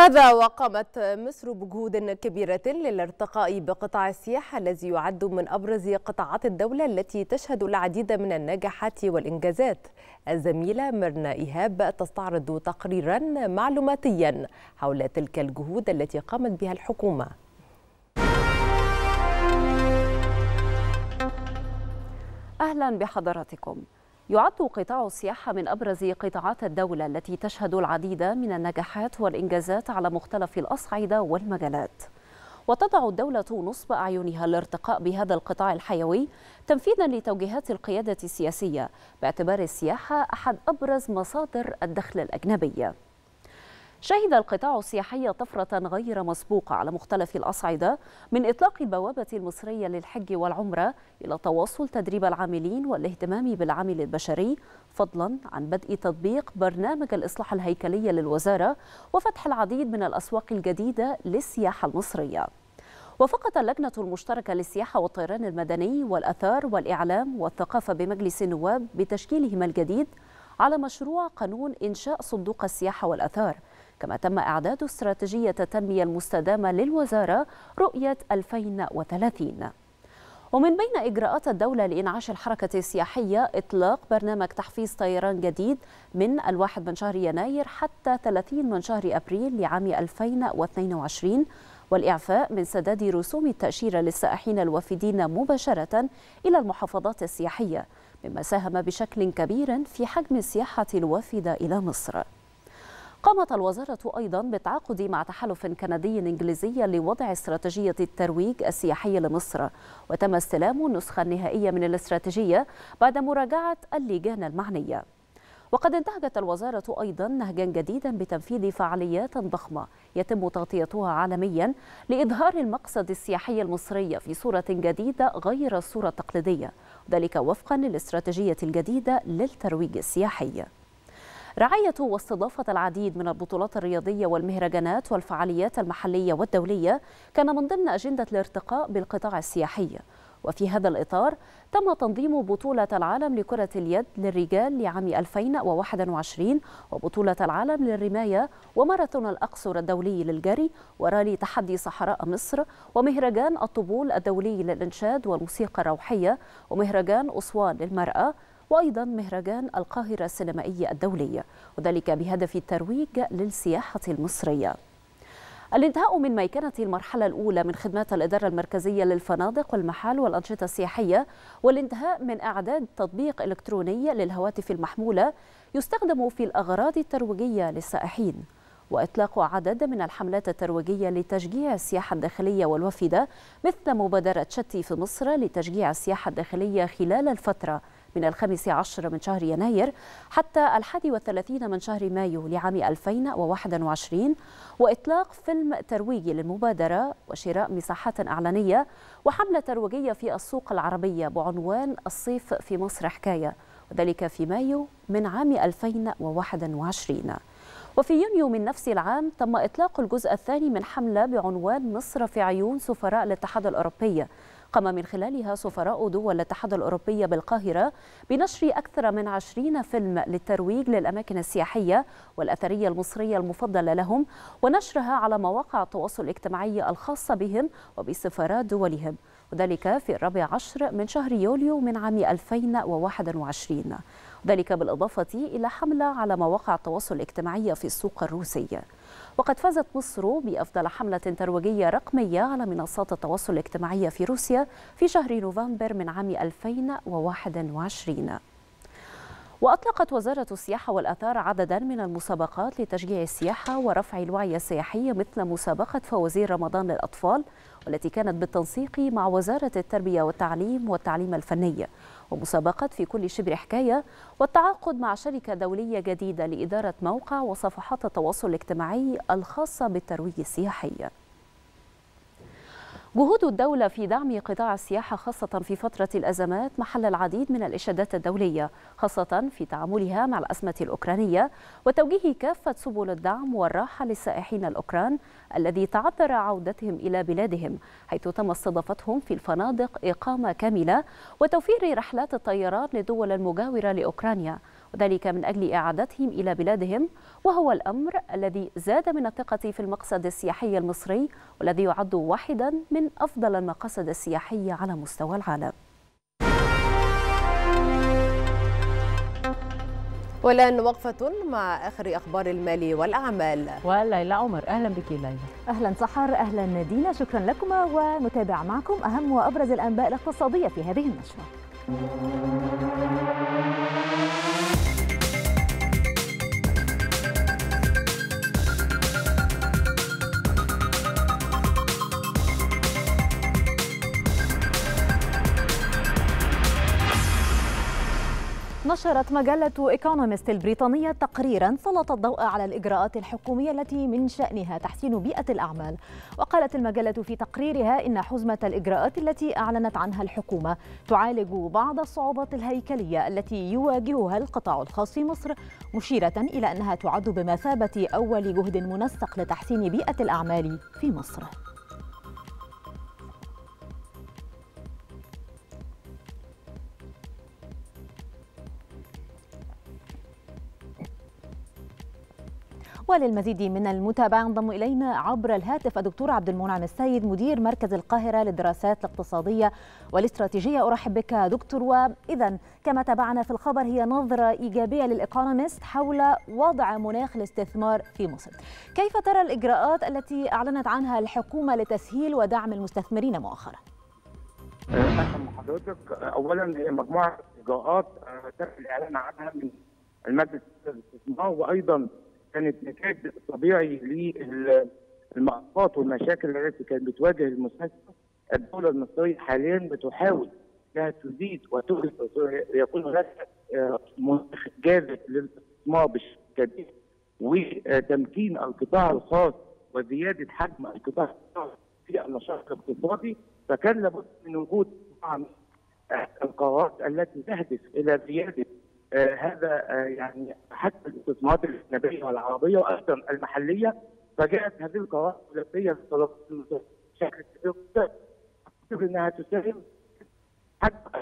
هذا وقامت مصر بجهود كبيرة للارتقاء بقطاع السياحة الذي يعد من أبرز قطاعات الدولة التي تشهد العديد من النجاحات والإنجازات. الزميلة ميرنا إيهاب تستعرض تقريرا معلوماتيا حول تلك الجهود التي قامت بها الحكومة. أهلا بحضراتكم. يعد قطاع السياحة من أبرز قطاعات الدولة التي تشهد العديد من النجاحات والإنجازات على مختلف الأصعدة والمجالات، وتضع الدولة نصب أعينها الارتقاء بهذا القطاع الحيوي تنفيذا لتوجيهات القيادة السياسية باعتبار السياحة أحد أبرز مصادر الدخل الأجنبي. شهد القطاع السياحي طفرة غير مسبوقة على مختلف الأصعدة، من إطلاق البوابة المصرية للحج والعمرة إلى تواصل تدريب العاملين والاهتمام بالعامل البشري، فضلا عن بدء تطبيق برنامج الإصلاح الهيكلي للوزارة وفتح العديد من الأسواق الجديدة للسياحة المصرية. وافقت اللجنة المشتركة للسياحة والطيران المدني والآثار والإعلام والثقافة بمجلس النواب بتشكيلهما الجديد على مشروع قانون إنشاء صندوق السياحة والآثار، كما تم إعداد استراتيجية التنمية المستدامة للوزارة رؤية 2030. ومن بين إجراءات الدولة لإنعاش الحركة السياحية إطلاق برنامج تحفيز طيران جديد من 1 من شهر يناير حتى 30 من شهر أبريل لعام 2022، والإعفاء من سداد رسوم التأشيرة للسائحين الوافدين مباشرة إلى المحافظات السياحية، مما ساهم بشكل كبير في حجم السياحة الوافدة إلى مصر. قامت الوزارة أيضا بالتعاقد مع تحالف كندي إنجليزي لوضع استراتيجية الترويج السياحي لمصر، وتم استلام النسخة النهائية من الاستراتيجية بعد مراجعة اللجان المعنية. وقد انتهجت الوزارة أيضا نهجا جديدا بتنفيذ فعاليات ضخمة يتم تغطيتها عالميا لإظهار المقصد السياحي المصري في صورة جديدة غير الصورة التقليدية، وذلك وفقا للاستراتيجية الجديدة للترويج السياحي. رعاية واستضافة العديد من البطولات الرياضية والمهرجانات والفعاليات المحلية والدولية كان من ضمن أجندة الارتقاء بالقطاع السياحي. وفي هذا الإطار تم تنظيم بطولة العالم لكرة اليد للرجال لعام 2021، وبطولة العالم للرماية، وماراثون الأقصر الدولي للجري، ورالي تحدي صحراء مصر، ومهرجان الطبول الدولي للإنشاد والموسيقى الروحية، ومهرجان أسوان للمرأة، وأيضا مهرجان القاهرة السينمائي الدولي، وذلك بهدف الترويج للسياحة المصرية. الانتهاء من ميكنة المرحلة الأولى من خدمات الإدارة المركزية للفنادق والمحال والأنشطة السياحية، والانتهاء من إعداد تطبيق إلكتروني للهواتف المحمولة يستخدم في الأغراض الترويجية للسائحين، وإطلاق عدد من الحملات الترويجية لتشجيع السياحة الداخلية والوافدة، مثل مبادرة شتي في مصر لتشجيع السياحة الداخلية خلال الفترة من 15 من شهر يناير حتى 31 من شهر مايو لعام 2021، وإطلاق فيلم ترويجي للمبادرة، وشراء مساحات إعلانية، وحملة ترويجية في السوق العربية بعنوان الصيف في مصر حكاية، وذلك في مايو من عام 2021. وفي يونيو من نفس العام تم إطلاق الجزء الثاني من حملة بعنوان مصر في عيون سفراء الاتحاد الأوروبي، قام من خلالها سفراء دول الاتحاد الأوروبي بالقاهرة بنشر أكثر من 20 فيلم للترويج للأماكن السياحية والأثرية المصرية المفضلة لهم، ونشرها على مواقع التواصل الاجتماعي الخاصة بهم وبسفارات دولهم، وذلك في 14 من شهر يوليو من عام 2021، ذلك بالإضافة إلى حملة على مواقع التواصل الاجتماعي في السوق الروسي. وقد فازت مصر بأفضل حملة ترويجية رقمية على منصات التواصل الاجتماعي في روسيا في شهر نوفمبر من عام 2021. وأطلقت وزارة السياحة والآثار عددا من المسابقات لتشجيع السياحة ورفع الوعي السياحي، مثل مسابقة فوازير رمضان للأطفال، والتي كانت بالتنسيق مع وزارة التربية والتعليم والتعليم الفني، ومسابقة في كل شبر حكاية، والتعاقد مع شركة دولية جديدة لإدارة موقع وصفحات التواصل الاجتماعي الخاصة بالترويج السياحي. جهود الدولة في دعم قطاع السياحة خاصة في فترة الأزمات محل العديد من الإشادات الدولية، خاصة في تعاملها مع الأزمة الأوكرانية، وتوجيه كافة سبل الدعم والراحة للسائحين الأوكران الذي تعذر عودتهم إلى بلادهم، حيث تم استضافتهم في الفنادق إقامة كاملة، وتوفير رحلات الطيران للدول المجاورة لأوكرانيا، وذلك من أجل إعادتهم إلى بلادهم، وهو الأمر الذي زاد من الثقة في المقصد السياحي المصري والذي يعد واحدا من أفضل المقاصد السياحية على مستوى العالم. والآن وقفة مع آخر أخبار المال والأعمال. وليلى عمر، أهلا بك ليلى. أهلا سحر، أهلا دينا، شكرا لكما، ونتابع معكم أهم وأبرز الأنباء الاقتصادية في هذه النشرة. نشرت مجلة إيكونومست البريطانية تقريرا سلط الضوء على الإجراءات الحكومية التي من شأنها تحسين بيئة الأعمال. وقالت المجلة في تقريرها إن حزمة الإجراءات التي أعلنت عنها الحكومة تعالج بعض الصعوبات الهيكلية التي يواجهها القطاع الخاص في مصر، مشيرة إلى أنها تعد بمثابة أول جهد منسق لتحسين بيئة الأعمال في مصر. وللمزيد من المتابعة ينضم إلينا عبر الهاتف الدكتور عبد المنعم السيد، مدير مركز القاهرة للدراسات الاقتصادية والاستراتيجية. أرحب بك دكتور. وإذا كما تابعنا في الخبر هي نظرة إيجابية للإيكونومست حول وضع مناخ الاستثمار في مصر. كيف ترى الإجراءات التي أعلنت عنها الحكومة لتسهيل ودعم المستثمرين مؤخرا؟ أهلا بحضرتك. أولا هي مجموعة إجراءات تم الإعلان عنها من المجلس الاستثمار، وأيضا كانت نتاج طبيعي للمعوقات والمشاكل التي كانت بتواجه المستثمر. الدولة المصرية حاليا بتحاول انها تزيد ويكون هناك مناخ جاذب للاستثمار بشكل كبير، وتمكين القطاع الخاص وزيادة حجم القطاع الخاص في النشاط الاقتصادي. فكان لابد من وجود القرارات التي تهدف إلى زيادة هذا يعني حتى الاستثمارات الاجنبيه والعربيه وايضا المحليه. فجاءت هذه القرارات الثلاثيه بشكل كبير جدا انها تساهم حتى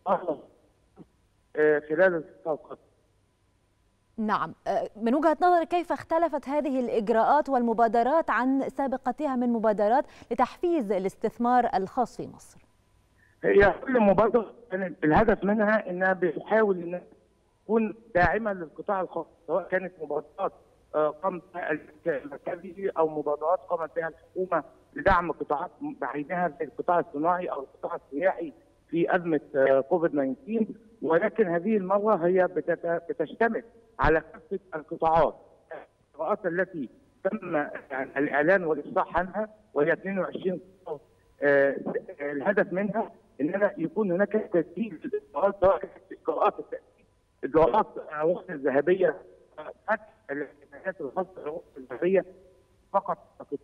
خلال الفتره القادمه. نعم، من وجهة نظرك كيف اختلفت هذه الإجراءات والمبادرات عن سابقتها من مبادرات لتحفيز الاستثمار الخاص في مصر؟ هي كل مبادرة كانت الهدف منها انها بتحاول انها تكون داعمه للقطاع الخاص، سواء كانت مبادرات قامت بها المركزي او مبادرات قامت بها الحكومه لدعم قطاعات بعينها زي القطاع الصناعي او القطاع السياحي في ازمه كوفيد 19. ولكن هذه المره هي بتشتمل على كافه القطاعات. القطاعات التي تم يعني الاعلان والافصاح عنها وهي 22 قطاع، الهدف منها اننا يكون هناك تسهيل للاجراءات، سواء كانت اجراءات إجراءات الرخص الذهبية، فتح الجمعيات الخاصة بالرخص الذهبية فقط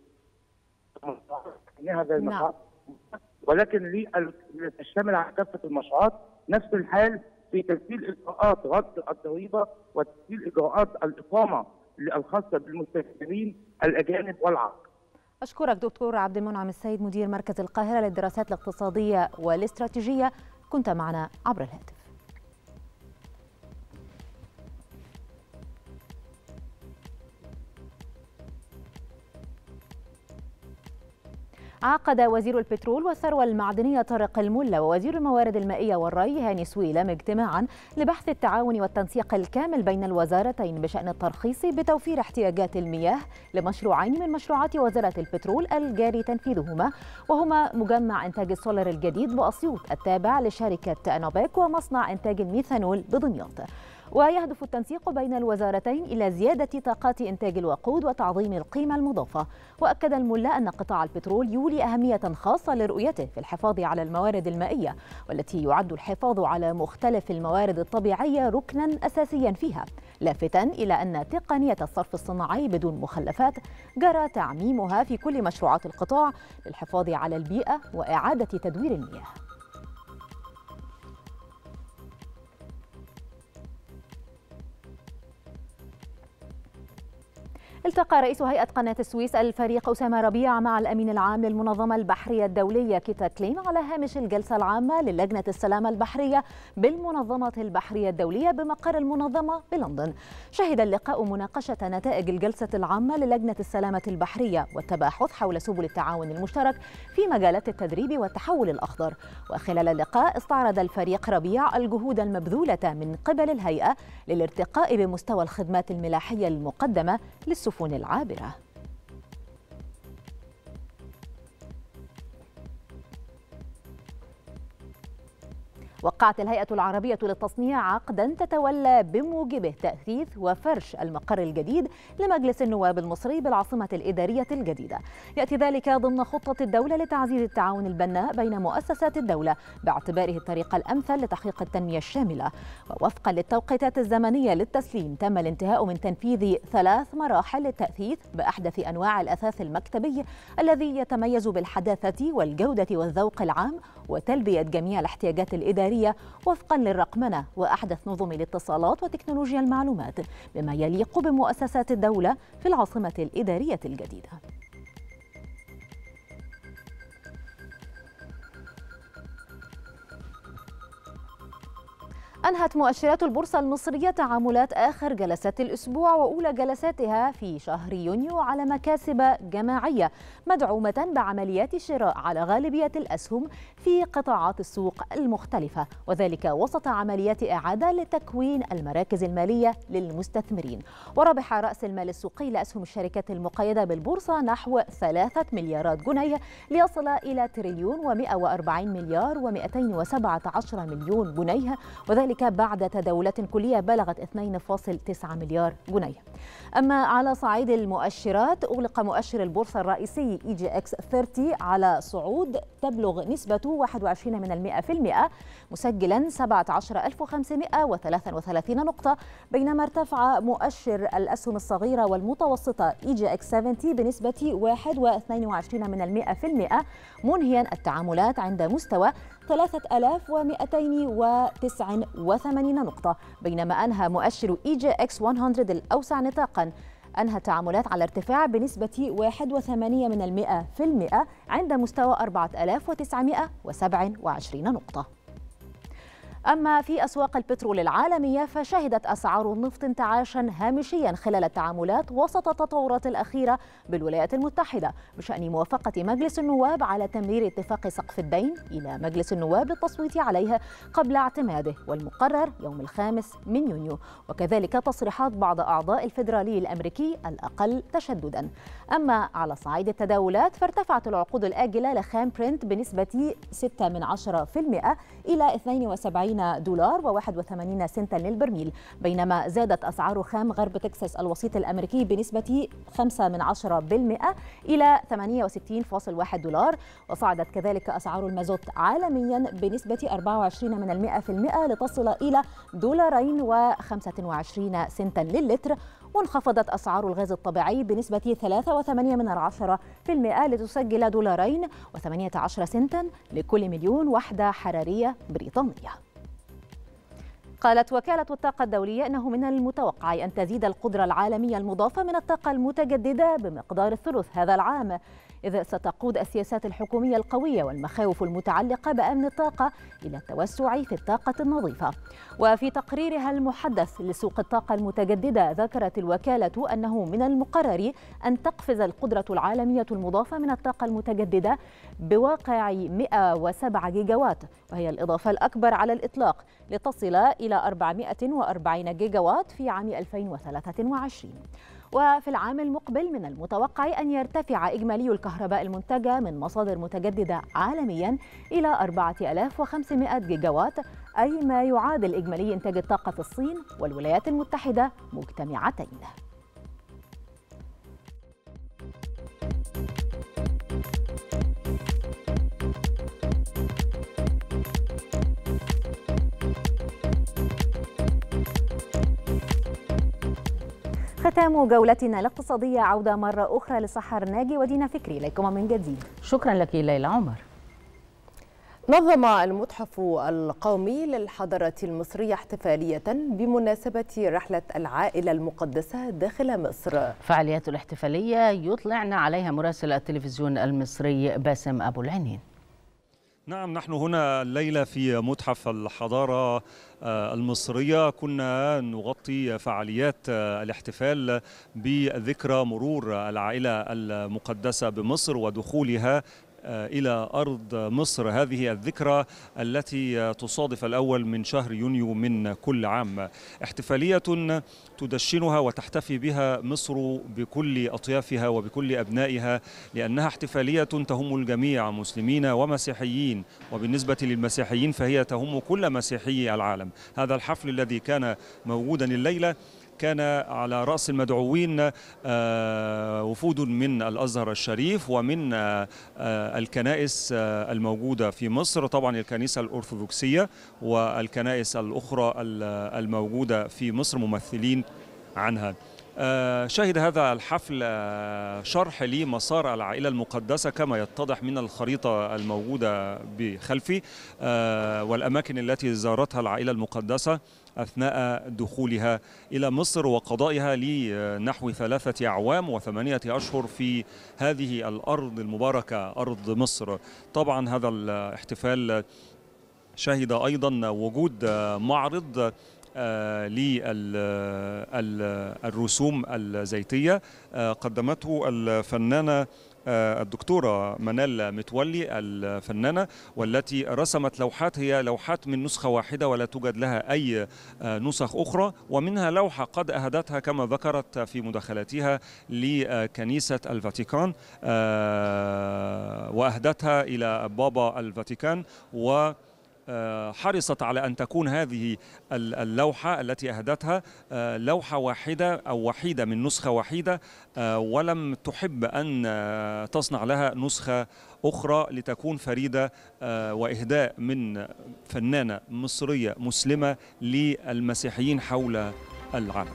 هذا المشروع، ولكن تشتمل على كافة المشروعات. نفس الحال في تسهيل إجراءات رد الضريبة وتسهيل إجراءات الإقامة الخاصة بالمستثمرين الأجانب والعرب. أشكرك دكتور عبد المنعم السيد، مدير مركز القاهرة للدراسات الاقتصادية والاستراتيجية، كنت معنا عبر الهاتف. عقد وزير البترول والثروة المعدنية طارق الملا ووزير الموارد المائية والري هاني سويلم اجتماعا لبحث التعاون والتنسيق الكامل بين الوزارتين بشأن الترخيص بتوفير احتياجات المياه لمشروعين من مشروعات وزارة البترول الجاري تنفيذهما، وهما مجمع إنتاج السولر الجديد بأسيوط التابع لشركة أنوباك ومصنع إنتاج الميثانول بدمياط. ويهدف التنسيق بين الوزارتين إلى زيادة طاقات إنتاج الوقود وتعظيم القيمة المضافة. وأكد الملا أن قطاع البترول يولي أهمية خاصة لرؤيته في الحفاظ على الموارد المائية، والتي يعد الحفاظ على مختلف الموارد الطبيعية ركنا أساسيا فيها، لافتا إلى أن تقنية الصرف الصناعي بدون مخلفات جرى تعميمها في كل مشروعات القطاع للحفاظ على البيئة وإعادة تدوير المياه. التقى رئيس هيئة قناة السويس الفريق أسامة ربيع مع الأمين العام للمنظمة البحرية الدولية كيتا كليم على هامش الجلسة العامة للجنة السلامة البحرية بالمنظمة البحرية الدولية بمقر المنظمة بلندن. شهد اللقاء مناقشة نتائج الجلسة العامة للجنة السلامة البحرية والتباحث حول سبل التعاون المشترك في مجالات التدريب والتحول الأخضر. وخلال اللقاء استعرض الفريق ربيع الجهود المبذولة من قبل الهيئة للارتقاء بمستوى الخدمات الملاحية المقدمة للسفن العابرة. وقعت الهيئة العربية للتصنيع عقدا تتولى بموجبه تأثيث وفرش المقر الجديد لمجلس النواب المصري بالعاصمة الإدارية الجديدة. يأتي ذلك ضمن خطة الدولة لتعزيز التعاون البناء بين مؤسسات الدولة باعتباره الطريقة الأمثل لتحقيق التنمية الشاملة. ووفقا للتوقيتات الزمنية للتسليم تم الانتهاء من تنفيذ 3 مراحل للتأثيث بأحدث أنواع الأثاث المكتبي الذي يتميز بالحداثة والجودة والذوق العام وتلبية جميع الاحتياجات الإدارية وفقا للرقمنة وأحدث نظم الاتصالات وتكنولوجيا المعلومات بما يليق بمؤسسات الدولة في العاصمة الإدارية الجديدة. أنهت مؤشرات البورصة المصرية تعاملات آخر جلسات الأسبوع وأولى جلساتها في شهر يونيو على مكاسب جماعية مدعومة بعمليات شراء على غالبية الأسهم في قطاعات السوق المختلفة، وذلك وسط عمليات إعادة لتكوين المراكز المالية للمستثمرين. وربح رأس المال السوقي لأسهم الشركات المقيدة بالبورصة نحو 3 مليارات جنيه ليصل إلى 1,140 مليار و217 مليون جنيه، وذلك بعد تداولات كلية بلغت 2.9 مليار جنيه. أما على صعيد المؤشرات أغلق مؤشر البورصة الرئيسي EGX 30 على صعود تبلغ نسبة 21% مسجلا 17,533 نقطة، بينما ارتفع مؤشر الأسهم الصغيرة والمتوسطة EGX 70 بنسبة 1.22% منهيا التعاملات عند مستوى 3,289 نقطة، بينما أنهى مؤشر EGX 100 الأوسع نطاقا أنهى التعاملات على ارتفاع بنسبة 1.8% عند مستوى 4,927 نقطة. أما في أسواق البترول العالمية فشهدت أسعار النفط انتعاشا هامشيا خلال التعاملات وسط التطورات الأخيرة بالولايات المتحدة بشأن موافقة مجلس النواب على تمرير اتفاق سقف الدين إلى مجلس النواب للتصويت عليه قبل اعتماده والمقرر يوم 5 يونيو، وكذلك تصريحات بعض أعضاء الفيدرالي الأمريكي الأقل تشددا. أما على صعيد التداولات فارتفعت العقود الآجلة لخام برنت بنسبة 0.6% إلى 72 دولار و81 سنتا للبرميل، بينما زادت أسعار خام غرب تكساس الوسيط الأمريكي بنسبة 0.5% إلى 68.1 دولار، وصعدت كذلك أسعار المازوت عالميا بنسبة 24% لتصل إلى $2.25 سنتا للتر، وانخفضت أسعار الغاز الطبيعي بنسبة 3.8% لتسجل $2.18 سنتا لكل مليون وحدة حرارية بريطانية. قالت وكالة الطاقة الدولية أنه من المتوقع أن تزيد القدرة العالمية المضافة من الطاقة المتجددة بمقدار الثلث هذا العام، إذ ستقود السياسات الحكومية القوية والمخاوف المتعلقة بأمن الطاقة إلى التوسع في الطاقة النظيفة. وفي تقريرها المحدث لسوق الطاقة المتجددة ذكرت الوكالة أنه من المقرر أن تقفز القدرة العالمية المضافة من الطاقة المتجددة بواقع 107 جيجاوات، وهي الإضافة الأكبر على الإطلاق، لتصل إلى 440 جيجاوات في عام 2023. وفي العام المقبل من المتوقع أن يرتفع إجمالي الكهرباء المنتجة من مصادر متجددة عالميا إلى 4500 جيجاوات، أي ما يعادل إجمالي إنتاج الطاقة في الصين والولايات المتحدة مجتمعتين. ختام جولتنا الاقتصادية، عودة مرة أخرى لسحر ناجي ودينا فكري، إليكم من جديد. شكرا لك ليلى عمر. نظم المتحف القومي للحضارة المصرية احتفالية بمناسبة رحلة العائلة المقدسة داخل مصر. فعاليات الاحتفالية يطلعنا عليها مراسل التلفزيون المصري باسم أبو العنين. نعم، نحن هنا الليلة في متحف الحضارة المصرية كنا نغطي فعاليات الاحتفال بذكرى مرور العائلة المقدسة بمصر ودخولها إلى أرض مصر. هذه الذكرى التي تصادف الأول من شهر يونيو من كل عام. احتفالية تدشنها وتحتفي بها مصر بكل أطيافها وبكل أبنائها، لأنها احتفالية تهم الجميع مسلمين ومسيحيين، وبالنسبة للمسيحيين فهي تهم كل مسيحي العالم. هذا الحفل الذي كان موجودا الليلة كان على رأس المدعوين وفود من الأزهر الشريف ومن الكنائس الموجودة في مصر، طبعا الكنيسة الأرثوذكسية والكنائس الأخرى الموجودة في مصر ممثلين عنها. شهد هذا الحفل شرح لمسار العائلة المقدسة كما يتضح من الخريطة الموجودة بخلفي، والأماكن التي زارتها العائلة المقدسة أثناء دخولها إلى مصر وقضائها لنحو 3 أعوام و8 أشهر في هذه الأرض المباركة أرض مصر. طبعا هذا الاحتفال شهد أيضا وجود معرض للرسوم الزيتية قدمته الفنانة الدكتورة منال متولي الفنانة، والتي رسمت لوحات هي لوحات من نسخة واحدة ولا توجد لها أي نسخ أخرى، ومنها لوحة قد أهدتها كما ذكرت في مداخلاتها لكنيسة الفاتيكان وأهدتها إلى بابا الفاتيكان، حرصت على أن تكون هذه اللوحة التي أهدتها لوحة واحدة أو وحيدة من نسخة وحيدة، ولم تحب أن تصنع لها نسخة أخرى لتكون فريدة، وإهداء من فنانة مصرية مسلمة للمسيحيين حول العالم.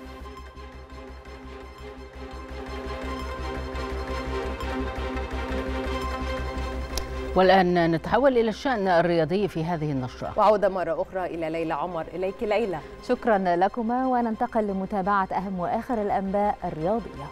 والآن نتحول إلى الشأن الرياضي في هذه النشرة، وعودة مرة أخرى إلى ليلى عمر. إليك ليلى. شكرا لكما، وننتقل لمتابعة أهم وآخر الأنباء الرياضية.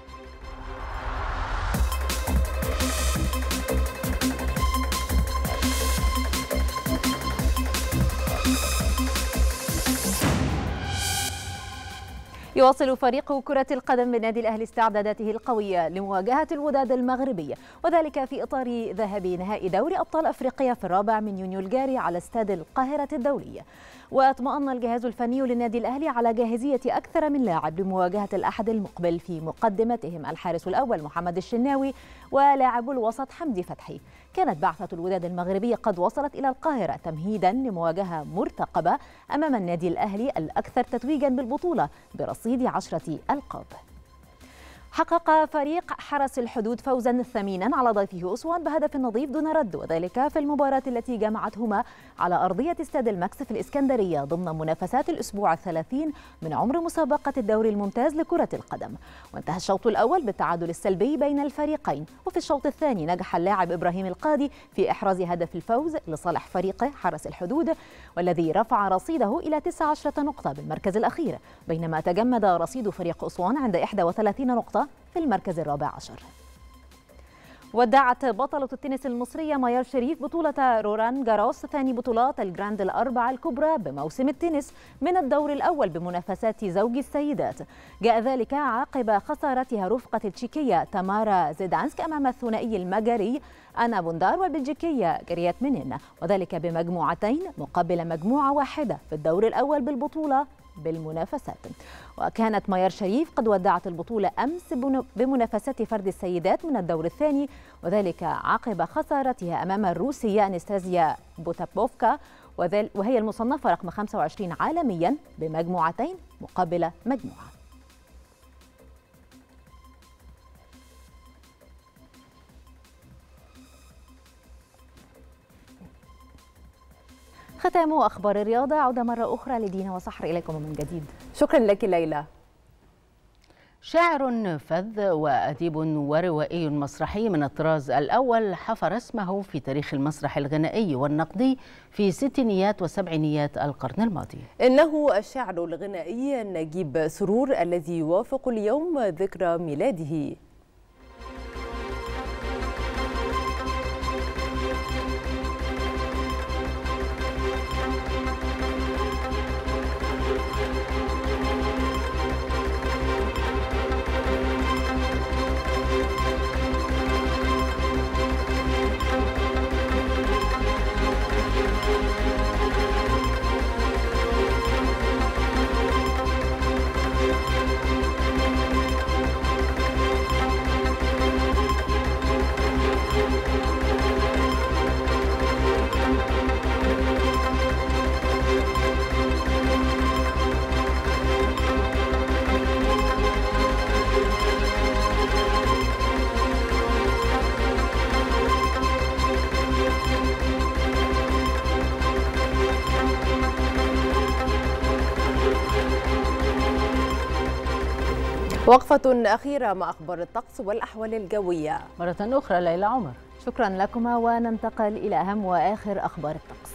يواصل فريق كرة القدم بالنادي الأهلي استعداداته القوية لمواجهة الوداد المغربي، وذلك في إطار ذهاب نهائي دوري أبطال أفريقيا في 4 يونيو الجاري على استاد القاهرة الدولي. واطمأن الجهاز الفني للنادي الأهلي على جاهزية أكثر من لاعب لمواجهة الأحد المقبل، في مقدمتهم الحارس الأول محمد الشناوي ولاعب الوسط حمدي فتحي. كانت بعثة الوداد المغربي قد وصلت إلى القاهرة تمهيدا لمواجهة مرتقبة أمام النادي الأهلي الأكثر تتويجا بالبطولة برصيد 10 ألقاب. حقق فريق حرس الحدود فوزا ثمينا على ضيفه أسوان بهدف نظيف دون رد، وذلك في المباراة التي جمعتهما على أرضية استاد الماكس في الإسكندرية ضمن منافسات الأسبوع 30 من عمر مسابقة الدوري الممتاز لكرة القدم. وانتهى الشوط الأول بالتعادل السلبي بين الفريقين، وفي الشوط الثاني نجح اللاعب إبراهيم القاضي في إحراز هدف الفوز لصالح فريقه حرس الحدود، والذي رفع رصيده إلى 19 نقطة بالمركز الأخير، بينما تجمد رصيد فريق أسوان عند 31 نقطة في المركز الرابع عشر. ودعت بطلة التنس المصرية ميار شريف بطولة روران جاروس ثاني بطولات الجراند الأربعة الكبرى بموسم التنس من الدور الأول بمنافسات زوج السيدات. جاء ذلك عقب خسارتها رفقة التشيكية تامارا زيدانسك أمام الثنائي المجري أنا بوندار والبلجيكية جريات منين، وذلك بمجموعتين مقابل مجموعة واحدة في الدور الأول بالبطولة بالمنافسات. وكانت ميار شريف قد ودعت البطولة أمس بمنافسات فرد السيدات من الدور الثاني، وذلك عقب خسارتها أمام الروسية أنستازيا بوتابوفكا، وهي المصنفة رقم 25 عالميا بمجموعتين مقابل مجموعة. ختام أخبار الرياضة. عودة مرة أخرى لدينا وصحر إليكم من جديد. شكرا لك ليلى. شاعر فذ وأديب وروائي مسرحي من الطراز الأول حفر اسمه في تاريخ المسرح الغنائي والنقدي في ستينيات وسبعينيات القرن الماضي. إنه الشاعر الغنائي نجيب سرور الذي يوافق اليوم ذكرى ميلاده. وقفة أخيرة مع أخبار الطقس والأحوال الجوية. مرة أخرى ليلى عمر. شكرا لكما، وننتقل إلى أهم وآخر أخبار الطقس.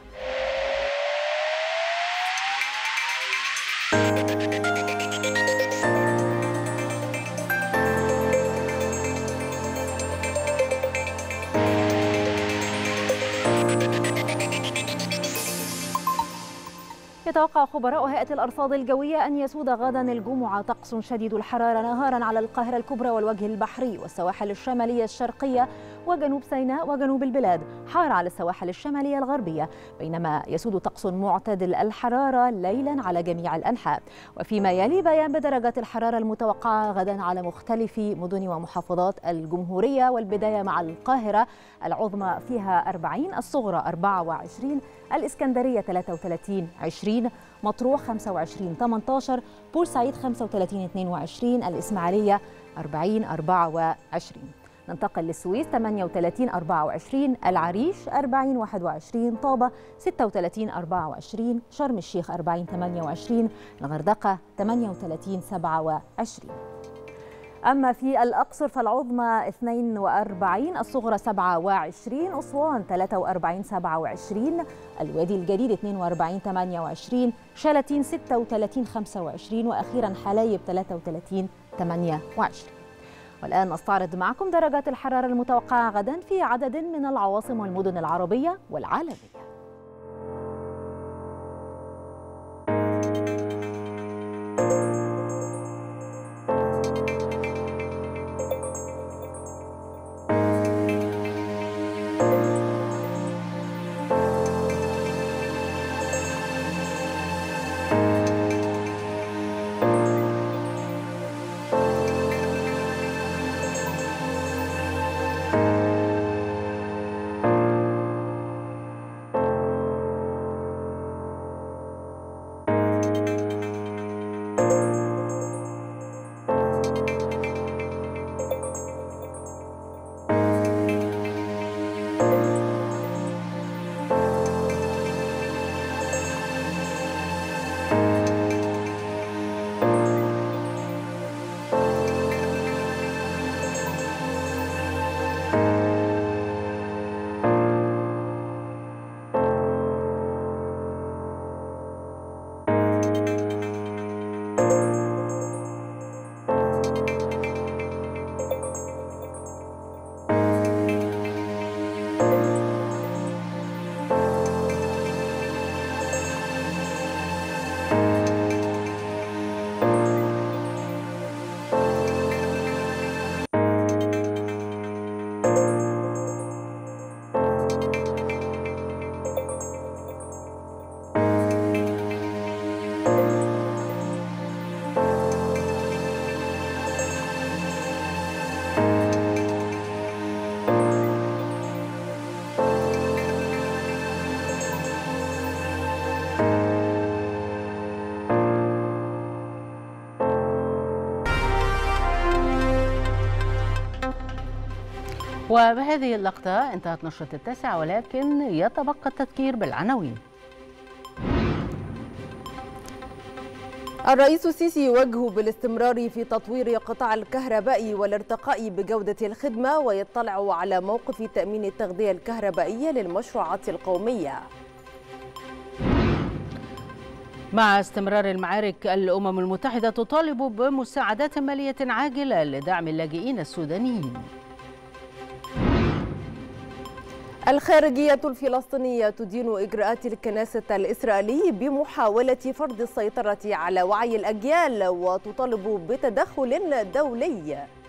يتوقع خبراء هيئة الأرصاد الجوية أن يسود غدا الجمعة طقس شديد الحرارة نهارا على القاهرة الكبرى والوجه البحري والسواحل الشمالية الشرقية وجنوب سيناء وجنوب البلاد، حار على السواحل الشمالية الغربية، بينما يسود طقس معتدل الحرارة ليلا على جميع الأنحاء. وفيما يلي بيان بدرجات الحرارة المتوقعة غدا على مختلف مدن ومحافظات الجمهورية، والبداية مع القاهرة العظمى فيها 40، الصغرى 24، الإسكندرية 33 20، مطروح 25 18، بورسعيد 35 22، الإسماعيلية 40 24. ننتقل للسويس 38 24، العريش 40 21، طابة 36 24، شرم الشيخ 40 28، الغردقة 38 27. أما في الأقصر فالعظمى 42، الصغرى 27، أسوان 43 27، الوادي الجديد 42 28، شلاتين 36 25، وأخيرا حلايب 33 28. والآن نستعرض معكم درجات الحرارة المتوقعة غدا في عدد من العواصم والمدن العربية والعالمية. وبهذه اللقطة انتهت نشرة 9، ولكن يتبقى التذكير بالعناوين. الرئيس السيسي يوجه بالاستمرار في تطوير قطاع الكهرباء والارتقاء بجودة الخدمة، ويطلع على موقف تأمين التغذية الكهربائية للمشروعات القومية. مع استمرار المعارك، الأمم المتحدة تطالب بمساعدات مالية عاجلة لدعم اللاجئين السودانيين. الخارجية الفلسطينية تدين إجراءات الكنيسة الإسرائيلي بمحاولة فرض السيطرة على وعي الأجيال، وتطالب بتدخل دولي.